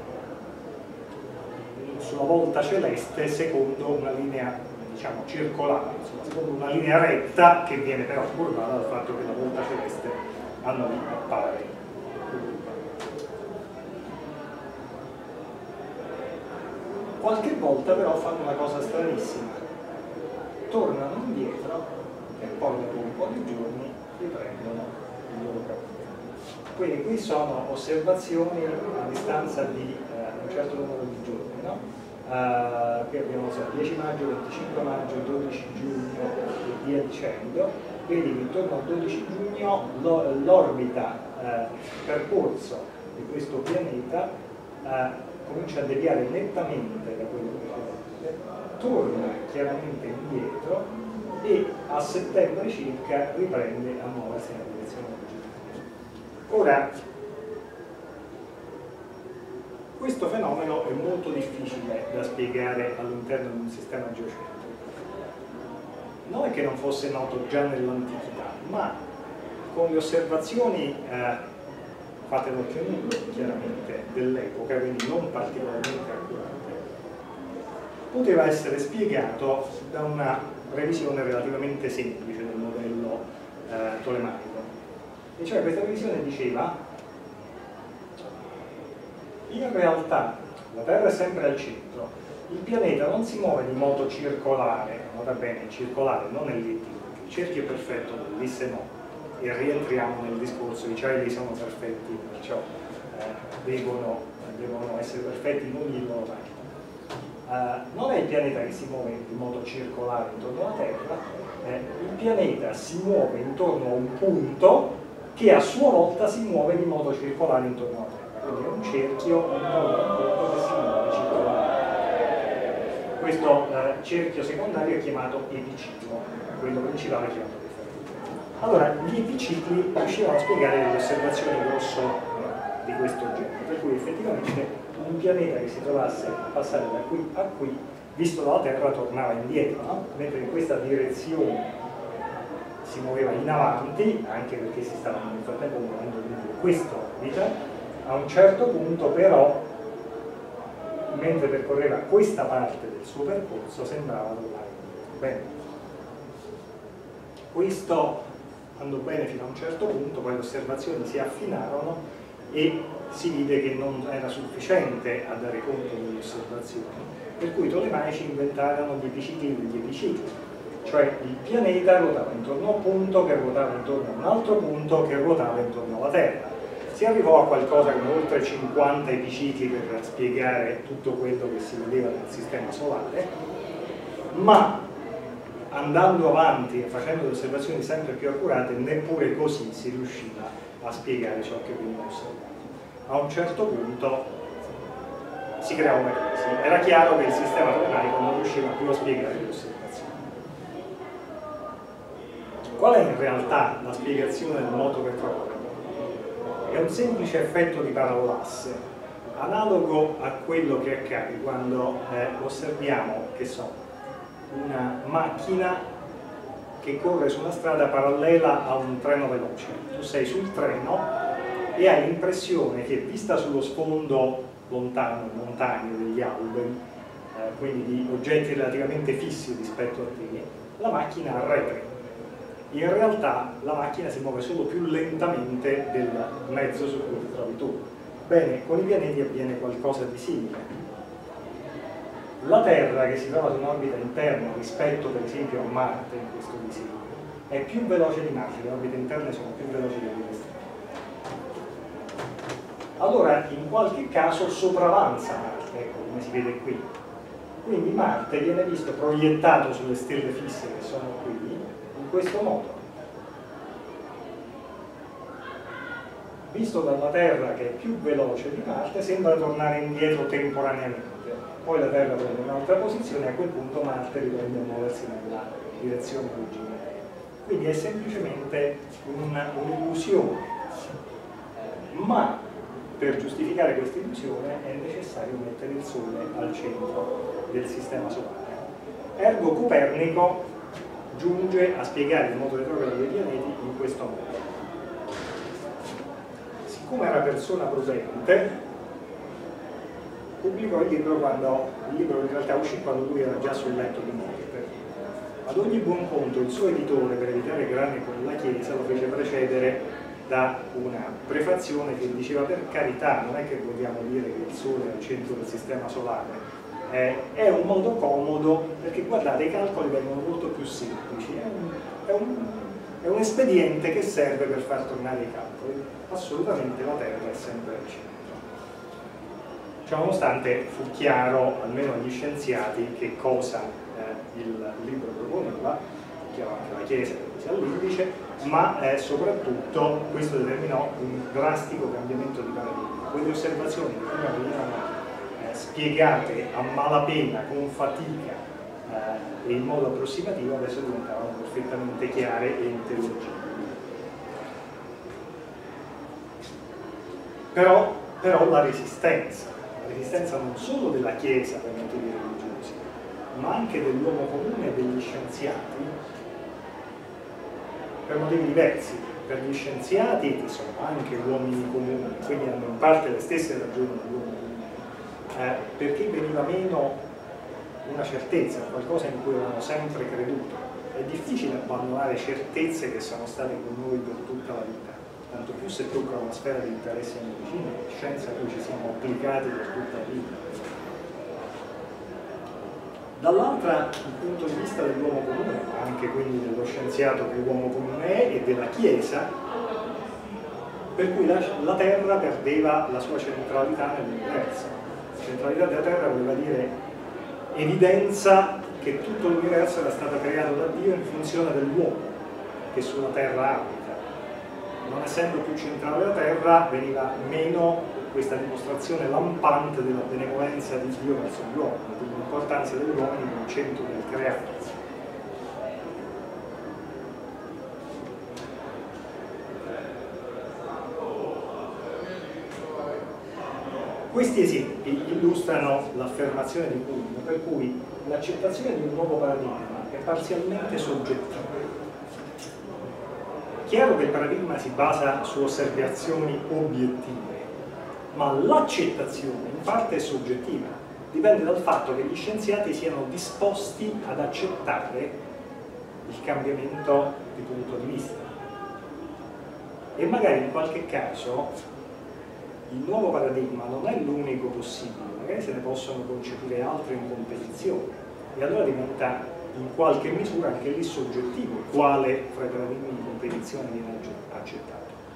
sulla volta celeste secondo una linea, diciamo, circolare, insomma, secondo una linea retta che viene però curvata dal fatto che la volta celeste a noi appare curva. Qualche volta però fanno una cosa stranissima, tornano indietro e poi dopo un po' di giorni riprendono il loro cammino. Quindi qui sono osservazioni a distanza di eh, un certo numero di giorni, no? Uh, qui abbiamo so, dieci maggio, venticinque maggio, dodici giugno e via dicendo. Vedi che intorno al dodici giugno l'orbita eh, percorso di questo pianeta eh, comincia a deviare nettamente da quello precedente, torna chiaramente indietro e a settembre circa riprende a muoversi nella direzione originaria. Ora, questo fenomeno è molto difficile da spiegare all'interno di un sistema geocentrico. Non è che non fosse noto già nell'antichità, ma con le osservazioni eh, fatte d'occhio nudo, chiaramente, dell'epoca, quindi non particolarmente accurate, poteva essere spiegato da una revisione relativamente semplice del modello eh, tolemaico. E cioè questa revisione diceva: in realtà la Terra è sempre al centro, il pianeta non si muove in modo circolare, nota bene, circolare, non ellittico, perché il cerchio è perfetto, l'ellisse no, e rientriamo nel discorso, i cieli sono perfetti, perciò eh, devono, devono essere perfetti in ogni loro parte. Uh, non è il pianeta che si muove in modo circolare intorno alla Terra, eh, il pianeta si muove intorno a un punto che a sua volta si muove in modo circolare intorno alla Terra, quindi è un cerchio intorno a un punto che si muove circolarmente. Questo eh, cerchio secondario è chiamato epiciclo, quello principale è chiamato riferimento. Allora, gli epicicli riuscivano a spiegare delle osservazioni grosso eh, di questo genere, per cui effettivamente un pianeta che si trovasse a passare da qui a qui, visto dalla Terra, tornava indietro, no? Mentre in questa direzione si muoveva in avanti, anche perché si stava nel frattempo muovendo lungo questa orbita. A un certo punto però, mentre percorreva questa parte del suo percorso, sembrava tornare indietro. Bene, questo andò bene fino a un certo punto, poi le osservazioni si affinarono e si vide che non era sufficiente a dare conto delle osservazioni, per cui i tolemaici inventarono gli epicicli degli epicicli, cioè il pianeta ruotava intorno a un punto che ruotava intorno a un altro punto che ruotava intorno alla Terra. Si arrivò a qualcosa come oltre cinquanta epicicli per spiegare tutto quello che si vedeva nel sistema solare, ma andando avanti e facendo le osservazioni sempre più accurate, neppure così si riusciva a spiegare ciò che veniva osservato. A un certo punto si creava una crisi, era chiaro che il sistema tolemaico non riusciva più a spiegare le osservazioni. Qual è in realtà la spiegazione del moto retrogrado? È un semplice effetto di parallasse, analogo a quello che accade quando eh, osserviamo, che so, una macchina che corre su una strada parallela a un treno veloce. Tu sei sul treno e hai l'impressione che, vista sullo sfondo lontano, montagno, degli alberi, eh, quindi di oggetti relativamente fissi rispetto a te, la macchina arretra. In realtà la macchina si muove solo più lentamente del mezzo su cui ti trovi tu. Bene, con i pianeti avviene qualcosa di simile. La Terra, che si trova su un'orbita interna rispetto per esempio a Marte in questo disegno, è più veloce di Marte, le orbite interne sono più veloci di queste. Allora in qualche caso sopravanza Marte, ecco come si vede qui. Quindi Marte viene visto proiettato sulle stelle fisse che sono qui in questo modo. Visto dalla Terra, che è più veloce di Marte, sembra tornare indietro temporaneamente. Poi la Terra prende un'altra posizione e a quel punto Marte riprende a muoversi nella direzione originaria. Quindi è semplicemente un'illusione. Ma per giustificare questa illusione è necessario mettere il Sole al centro del sistema solare. Ergo Copernico giunge a spiegare il moto retrogrado dei pianeti in questo modo. Siccome era persona prudente, pubblicò il libro quando il libro in realtà uscì quando lui era già sul letto di morte. Ad ogni buon conto il suo editore, per evitare grane con la Chiesa, lo fece precedere da una prefazione che diceva: per carità, non è che vogliamo dire che il Sole è al centro del sistema solare, eh, è un modo comodo perché guardate i calcoli vengono molto più semplici, è un, è, un, è un espediente che serve per far tornare i calcoli. Assolutamente la Terra è sempre al centro. Ciononostante fu chiaro, almeno agli scienziati, che cosa eh, il libro proponeva, chiaro anche la Chiesa che sia all'indice, ma eh, soprattutto questo determinò un drastico cambiamento di paradigma. Quelle osservazioni che prima venivano eh, spiegate a malapena, con fatica eh, e in modo approssimativo, adesso diventavano perfettamente chiare e intelligibili. Però, però la resistenza, la resistenza non solo della Chiesa per motivi religiosi, ma anche dell'uomo comune e degli scienziati, per motivi diversi. per gli scienziati, che sono anche uomini comuni, quindi hanno in parte le stesse ragioni dell'uomo comune, eh, perché veniva meno una certezza, qualcosa in cui avevano sempre creduto. È difficile abbandonare certezze che sono state con noi per tutta la vita, tanto più se tocca una sfera di interesse in medicina, scienza a cui ci siamo applicati per tutta la vita. Dall'altra, il punto di vista dell'uomo comune, anche quindi dello scienziato che l'uomo comune è, e della Chiesa, per cui la, la Terra perdeva la sua centralità nell'universo. La centralità della Terra voleva dire evidenza che tutto l'universo era stato creato da Dio in funzione dell'uomo che sulla Terra abita. Non essendo più centrale la Terra, veniva meno questa dimostrazione lampante della benevolenza di Dio verso gli uomini, dell'importanza degli uomini nel centro del creato. Questi esempi illustrano l'affermazione di Kuhn, per cui l'accettazione di un nuovo paradigma è parzialmente soggettiva. Chiaro che il paradigma si basa su osservazioni obiettive, ma l'accettazione in parte è soggettiva, dipende dal fatto che gli scienziati siano disposti ad accettare il cambiamento di punto di vista. E magari in qualche caso il nuovo paradigma non è l'unico possibile, magari se ne possono concepire altri in competizione, e allora diventa in qualche misura anche lì soggettivo quale fra i paradigmi di competizione viene accettato.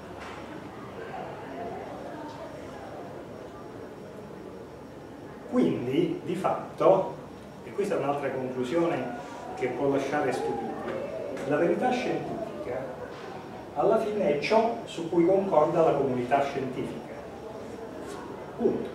Quindi, di fatto, e questa è un'altra conclusione che può lasciare stupiti, la verità scientifica alla fine è ciò su cui concorda la comunità scientifica. Punto.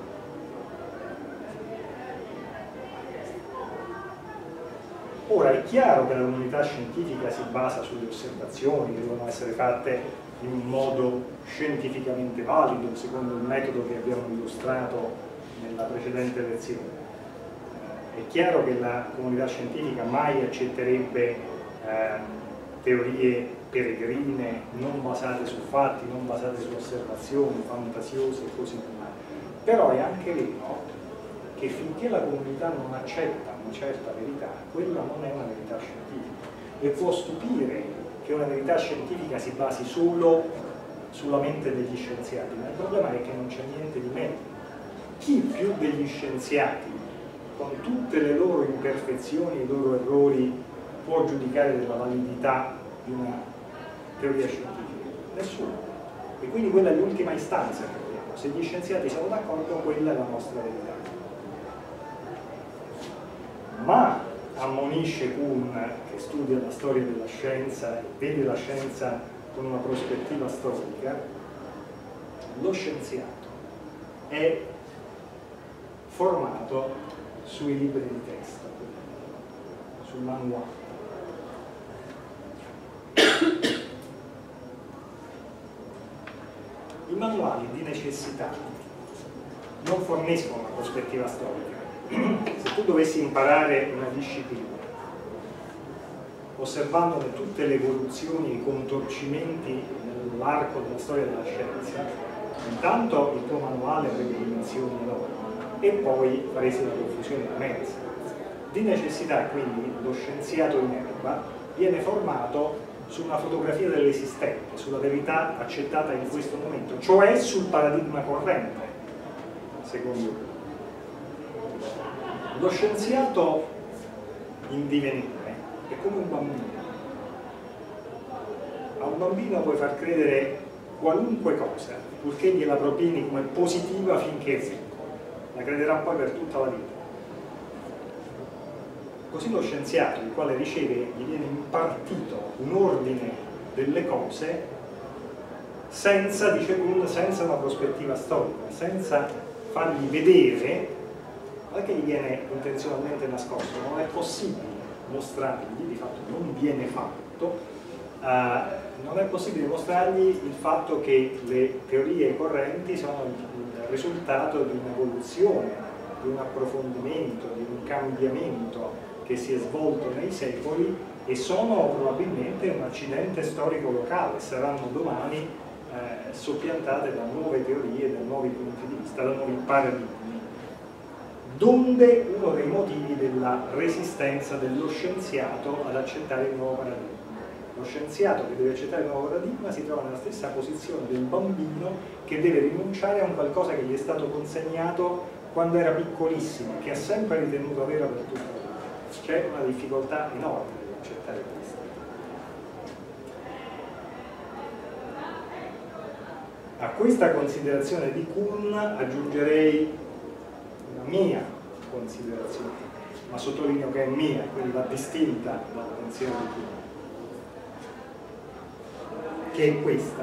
Ora è chiaro che la comunità scientifica si basa sulle osservazioni che devono essere fatte in un modo scientificamente valido, secondo il metodo che abbiamo illustrato nella precedente lezione. È chiaro che la comunità scientifica mai accetterebbe eh, teorie peregrine, non basate su fatti, non basate su osservazioni, fantasiose e così via. Però è anche vero che finché la comunità non accetta una certa verità, quella non è una verità scientifica. E può stupire che una verità scientifica si basi solo sulla mente degli scienziati, ma il problema è che non c'è niente di meglio. Chi più degli scienziati, con tutte le loro imperfezioni e i loro errori, può giudicare della validità di una teoria scientifica? Nessuno. E quindi quella è l'ultima istanza che abbiamo. Se gli scienziati sono d'accordo, quella è la nostra verità. Ma, ammonisce Kuhn, che studia la storia della scienza e vede la scienza con una prospettiva storica, lo scienziato è formato sui libri di testo, sul manuale. I manuali di necessità non forniscono una prospettiva storica. Se tu dovessi imparare una disciplina osservandone tutte le evoluzioni e i contorcimenti nell'arco della storia della scienza, intanto il tuo manuale avrebbe dimensioni enormi e poi faresti una confusione immensa. Di necessità, quindi, lo scienziato in erba viene formato su una fotografia dell'esistente, sulla verità accettata in questo momento, cioè sul paradigma corrente, secondo lui. Lo scienziato in divenire è come un bambino. A un bambino puoi far credere qualunque cosa, purché gliela propini come positiva finché è piccolo. La crederà poi per tutta la vita. Così lo scienziato, il quale riceve, gli viene impartito un ordine delle cose senza, dice Kuhn, senza una prospettiva storica, senza fargli vedere, non è che gli viene intenzionalmente nascosto, non è possibile mostrargli, di fatto non viene fatto, eh, non è possibile mostrargli il fatto che le teorie correnti sono il risultato di un'evoluzione, di un approfondimento, di un cambiamento che si è svolto nei secoli e sono probabilmente un accidente storico locale, saranno domani eh, soppiantate da nuove teorie, da nuovi punti di vista, da nuovi paradigmi, donde uno dei motivi della resistenza dello scienziato ad accettare il nuovo paradigma. Lo scienziato che deve accettare il nuovo paradigma si trova nella stessa posizione del bambino che deve rinunciare a un qualcosa che gli è stato consegnato quando era piccolissimo, che ha sempre ritenuto vero per tutta la vita. C'è una difficoltà enorme di accettare questo. A questa considerazione di Kuhn aggiungerei una mia considerazione, ma sottolineo che è mia, quindi va distinta dal pensiero di Kuhn, che è questa.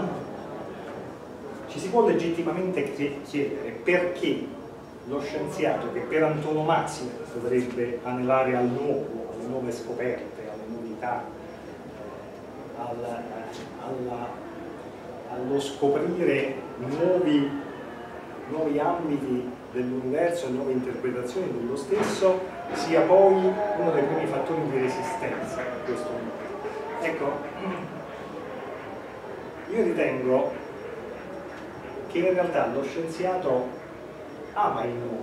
Ci si può legittimamente chiedere perché lo scienziato che per antonomasia dovrebbe anelare al nuovo, alle nuove scoperte, alle novità, al, alla, allo scoprire nuovi, nuovi ambiti dell'universo e nuove interpretazioni dello stesso, sia poi uno dei primi fattori di resistenza a questo mondo. Ecco, io ritengo che in realtà lo scienziato ama il nuovo,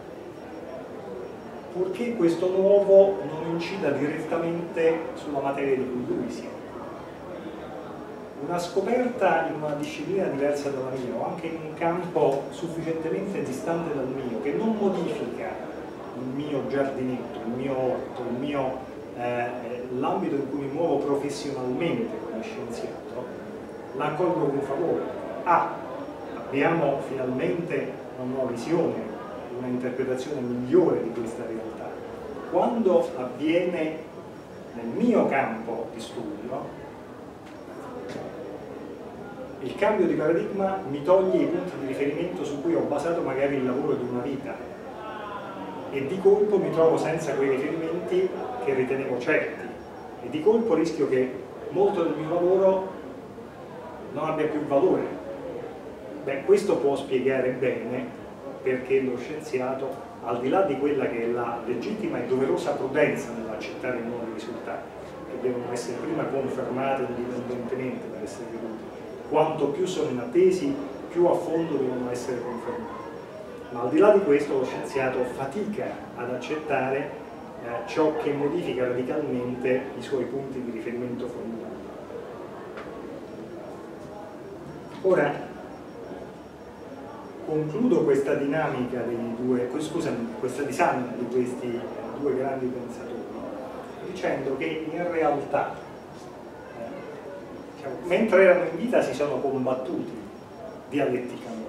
purché questo nuovo non incida direttamente sulla materia di cui lui si occupa. Una scoperta in una disciplina diversa dalla mia, o anche in un campo sufficientemente distante dal mio, che non modifica il mio giardinetto, il mio orto, il mio, eh, l'ambito in cui mi muovo professionalmente come scienziato, la accolgo con favore. Ah, abbiamo finalmente una nuova visione, una interpretazione migliore di questa realtà. Quando avviene nel mio campo di studio, il cambio di paradigma mi toglie i punti di riferimento su cui ho basato magari il lavoro di una vita e di colpo mi trovo senza quei riferimenti che ritenevo certi e di colpo rischio che molto del mio lavoro non abbia più valore. Beh, questo può spiegare bene perché lo scienziato, al di là di quella che è la legittima e doverosa prudenza nell'accettare i nuovi risultati, che devono essere prima confermati indipendentemente per essere veduti, quanto più sono inattesi, più a fondo devono essere confermati. Ma al di là di questo lo scienziato fatica ad accettare eh, ciò che modifica radicalmente i suoi punti di riferimento fondamentali. Ora, concludo questa dinamica dei due, scusami, questa disamina di questi due grandi pensatori dicendo che in realtà eh, diciamo, mentre erano in vita si sono combattuti dialetticamente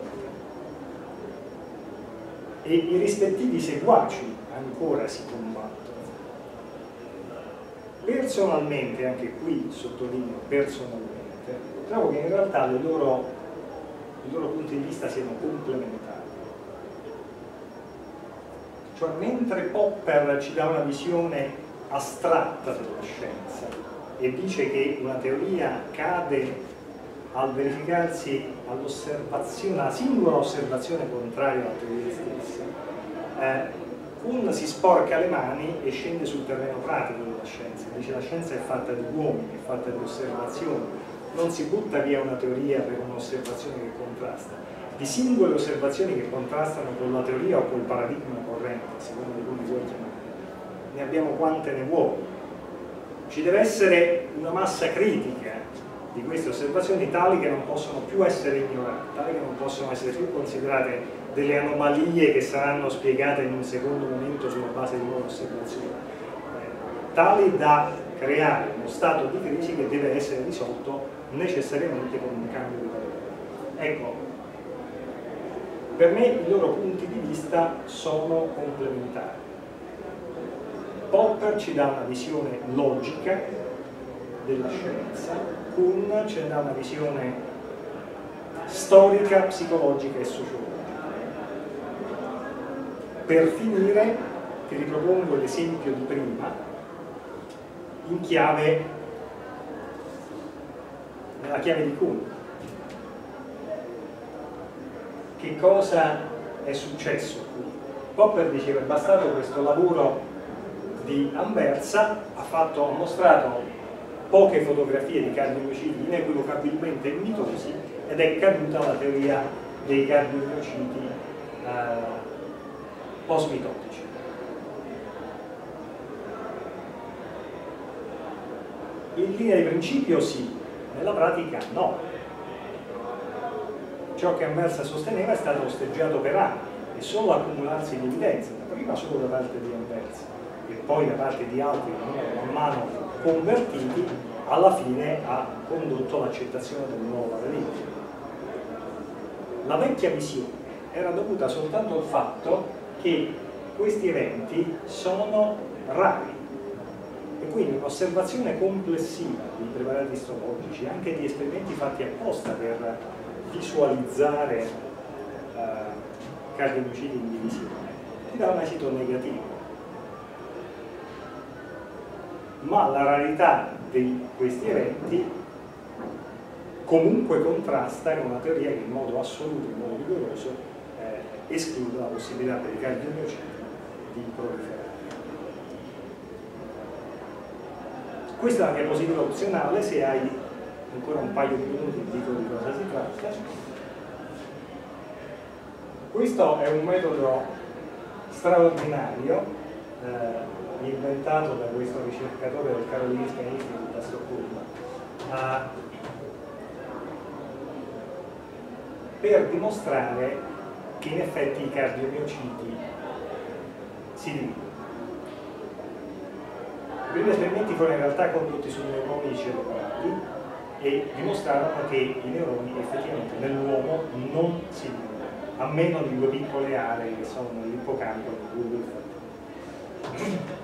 e i rispettivi seguaci ancora si combattono. Personalmente, anche qui sottolineo personalmente, trovo che in realtà le loro, i loro punti di vista siano complementari. Cioè, mentre Popper ci dà una visione astratta della scienza e dice che una teoria cade al verificarsi all'osservazione, alla singola osservazione contraria alla teoria stessa, eh, Kuhn si sporca le mani e scende sul terreno pratico della scienza, dice la scienza è fatta di uomini, è fatta di osservazioni, non si butta via una teoria per un'osservazione che contrasta, di singole osservazioni che contrastano con la teoria o col paradigma corrente, secondo di come vuoi chiamare, ne abbiamo quante ne vuoi. Ci deve essere una massa critica di queste osservazioni tali che non possono più essere ignorate, tali che non possono essere più considerate delle anomalie che saranno spiegate in un secondo momento sulla base di nuove osservazioni, eh, tali da creare uno stato di crisi che deve essere risolto necessariamente con un cambio di paradigma. Ecco, per me i loro punti di vista sono complementari. Popper ci dà una visione logica della scienza, Kuhn ci dà una visione storica, psicologica e sociologica. Per finire, ti ripropongo l'esempio di prima, in chiave, nella chiave di Kuhn. Che cosa è successo qui? Popper diceva è bastato questo lavoro di Anversa ha, fatto, ha mostrato poche fotografie di cardiomiociti inequivocabilmente mitosi ed è caduta la teoria dei cardiomiociti eh, post-mitotici. In linea di principio sì, nella pratica no. Ciò che Anversa sosteneva è stato osteggiato per anni e solo accumularsi di evidenze, prima solo da parte di Anversa e poi da parte di altri che man mano convertiti, alla fine ha condotto all'accettazione del nuovo paradigma. La vecchia visione era dovuta soltanto al fatto che questi eventi sono rari e quindi un'osservazione complessiva di preparati istologici, anche di esperimenti fatti apposta per visualizzare eh, cardiomiociti in divisione, ti dà un esito negativo. Ma la rarità di questi eventi comunque contrasta con una teoria che in modo assoluto, in modo rigoroso, eh, esclude la possibilità per i cardiomiociti di proliferare. Questa è una diapositiva opzionale, se hai ancora un paio di minuti dico di cosa si tratta. Questo è un metodo straordinario eh, inventato da questo ricercatore del Karolinska Institute a Stoccolma eh, per dimostrare che in effetti i cardiomiociti si dividono. I primi esperimenti furono in realtà condotti su neuroni cerebrali e dimostrarono che i neuroni effettivamente nell'uomo non si dividono, a meno di due piccole aree che sono nell'ippocampo e nel bulbo infantile.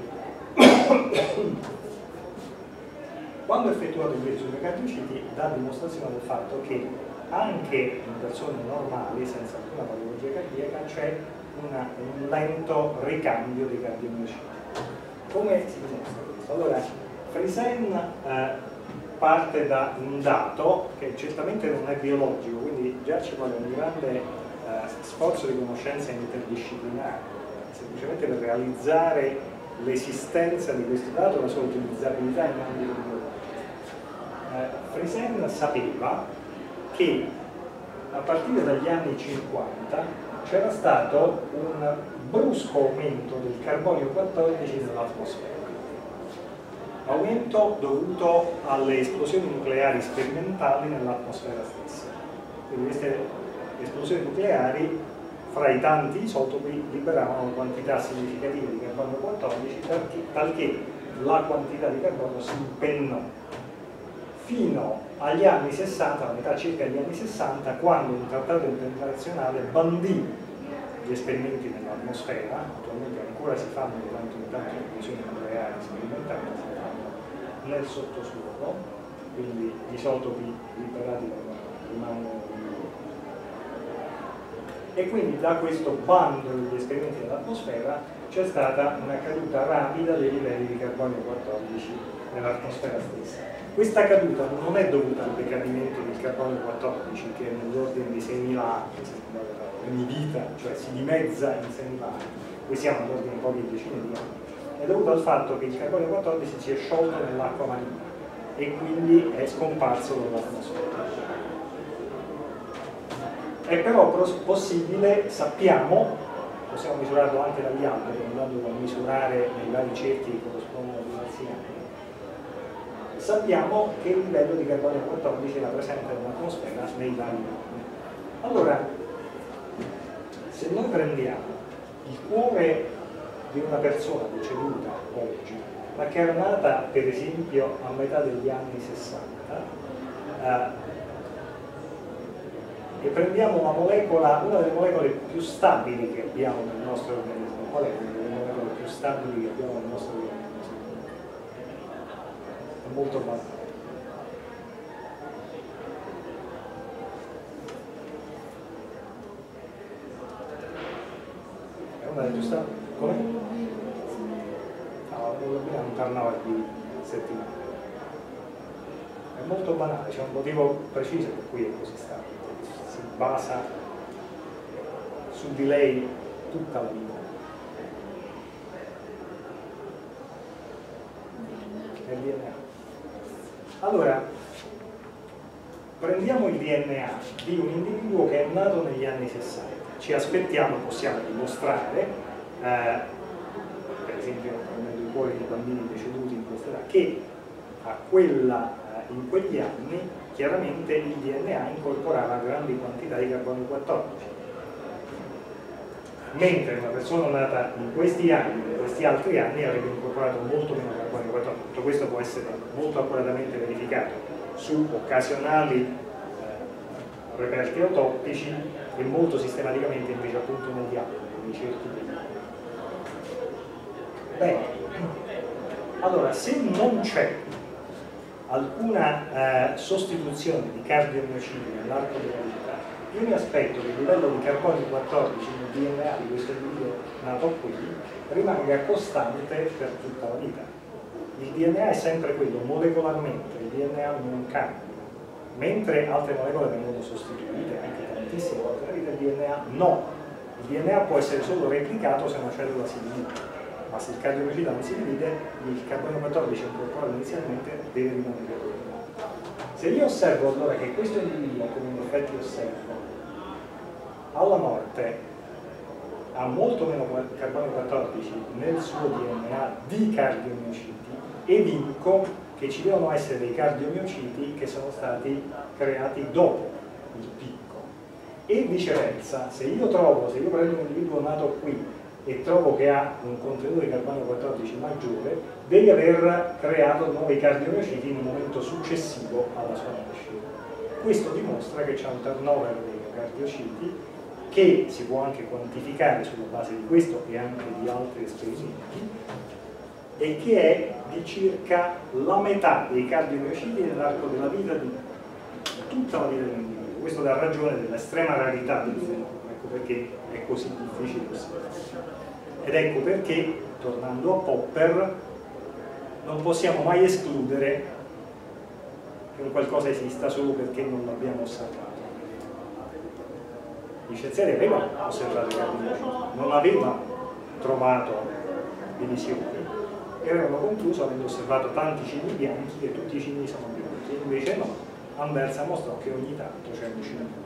Quando effettuato invece sui cardiociti dà dimostrazione del fatto che anche in persone normali senza alcuna patologia cardiaca c'è una, un lento ricambio dei cardiomiociti. Come si dimostra questo? Allora, Friesen eh, parte da un dato che certamente non è biologico, quindi già ci vuole un grande eh, sforzo di conoscenza interdisciplinare, semplicemente per realizzare l'esistenza di questo dato e la sua utilizzabilità in ambito biologico. Eh, Friesen sapeva che a partire dagli anni cinquanta c'era stato un brusco aumento del carbonio quattordici nell'atmosfera, aumento dovuto alle esplosioni nucleari sperimentali nell'atmosfera stessa. Quindi queste esplosioni nucleari, fra i tanti isotopi, liberavano quantità significative di carbonio quattordici, talché la quantità di carbonio si impennò fino agli anni sessanta, alla metà circa degli anni sessanta, quando un trattato internazionale bandì gli esperimenti nell'atmosfera. Attualmente ancora si fanno di tanto in tanto esplosioni nucleari sperimentali, si fanno nel sottosuolo, quindi gli isotopi liberati rimangono e quindi da questo bando degli esperimenti nell'atmosfera c'è stata una caduta rapida dei livelli di carbonio quattordici nell'atmosfera stessa. Questa caduta non è dovuta al decadimento del carbonio quattordici, che è nell'ordine di seimila anni, ogni vita, cioè si dimezza in seimila anni, qui siamo all'ordine di poche decine di anni, è dovuta al fatto che il carbonio quattordici si è sciolto nell'acqua marina e quindi è scomparso dall'atmosfera. È però possibile, sappiamo, possiamo misurarlo anche dagli alberi, andando a misurare nei vari cerchi che corrispondono a diversi anni, sappiamo che il livello di carbonio quattordici era presente nell'atmosfera nei vari anni. Allora, se noi prendiamo il cuore di una persona deceduta oggi, ma che era nata per esempio a metà degli anni sessanta, eh, e prendiamo una molecola, una delle molecole più stabili che abbiamo nel nostro organismo, qual è una delle molecole più stabili che abbiamo nel nostro organismo? È molto banale. È una delle più stabili? Come? No, l'emoglobina non tornava di settimane. È molto banale, c'è un motivo preciso per cui è così stabile. Si basa su di lei tutta la vita. è il D N A. Allora, prendiamo il D N A di un individuo che è nato negli anni sessanta, ci aspettiamo, possiamo dimostrare, eh, per esempio prendendo i cuori di bambini deceduti in questa età, che a quella, eh, in quegli anni chiaramente il D N A incorporava grandi quantità di carbonio quattordici, mentre una persona nata in questi anni, in questi altri anni, avrebbe incorporato molto meno carbonio quattordici. Tutto questo può essere molto accuratamente verificato su occasionali eh, reperti autoptici e molto sistematicamente invece appunto negli altri, nei cerchi degli altri. Bene, allora se non c'è alcuna eh, sostituzione di cardiomiocidi nell'arco della vita, io mi aspetto che il livello di carbonio quattordici nel D N A di questo individuo nato qui rimanga costante per tutta la vita. Il D N A è sempre quello, molecolarmente, il D N A non cambia, mentre altre molecole vengono sostituite anche tantissime volte nella vita, il D N A no. Il D N A può essere solo replicato se una cellula si divide, ma se il cardiomiocida non si divide, il carbonio quattordici incorporato inizialmente deve rimanere quello. Se io osservo allora che questo individuo, come in effetti osservo, alla morte ha molto meno carbonio quattordici nel suo D N A di cardiomiociti, evinco che ci devono essere dei cardiomiociti che sono stati creati dopo il picco. E viceversa, se io trovo, se io prendo un individuo nato qui e trovo che ha un contenuto di carbonio quattordici maggiore, deve aver creato nuovi cardiomiociti in un momento successivo alla sua nascita. Questo dimostra che c'è un turnover dei cardiociti che si può anche quantificare sulla base di questo e anche di altri esperimenti, e che è di circa la metà dei cardiomiociti nell'arco della vita di tutta la vita dell'individuo. Questo dà ragione dell'estrema rarità del fenomeno, ecco perché è così difficile osservare. Ed ecco perché, tornando a Popper, non possiamo mai escludere che un qualcosa esista solo perché non l'abbiamo osservato. Gli scienziati avevano osservato i cardiomiociti, non avevano trovato divisioni e avevano concluso, avendo osservato tanti cigni bianchi, che tutti i cigni sono bianchi. Invece no, Anversa mostrò che ogni tanto c'è un cigno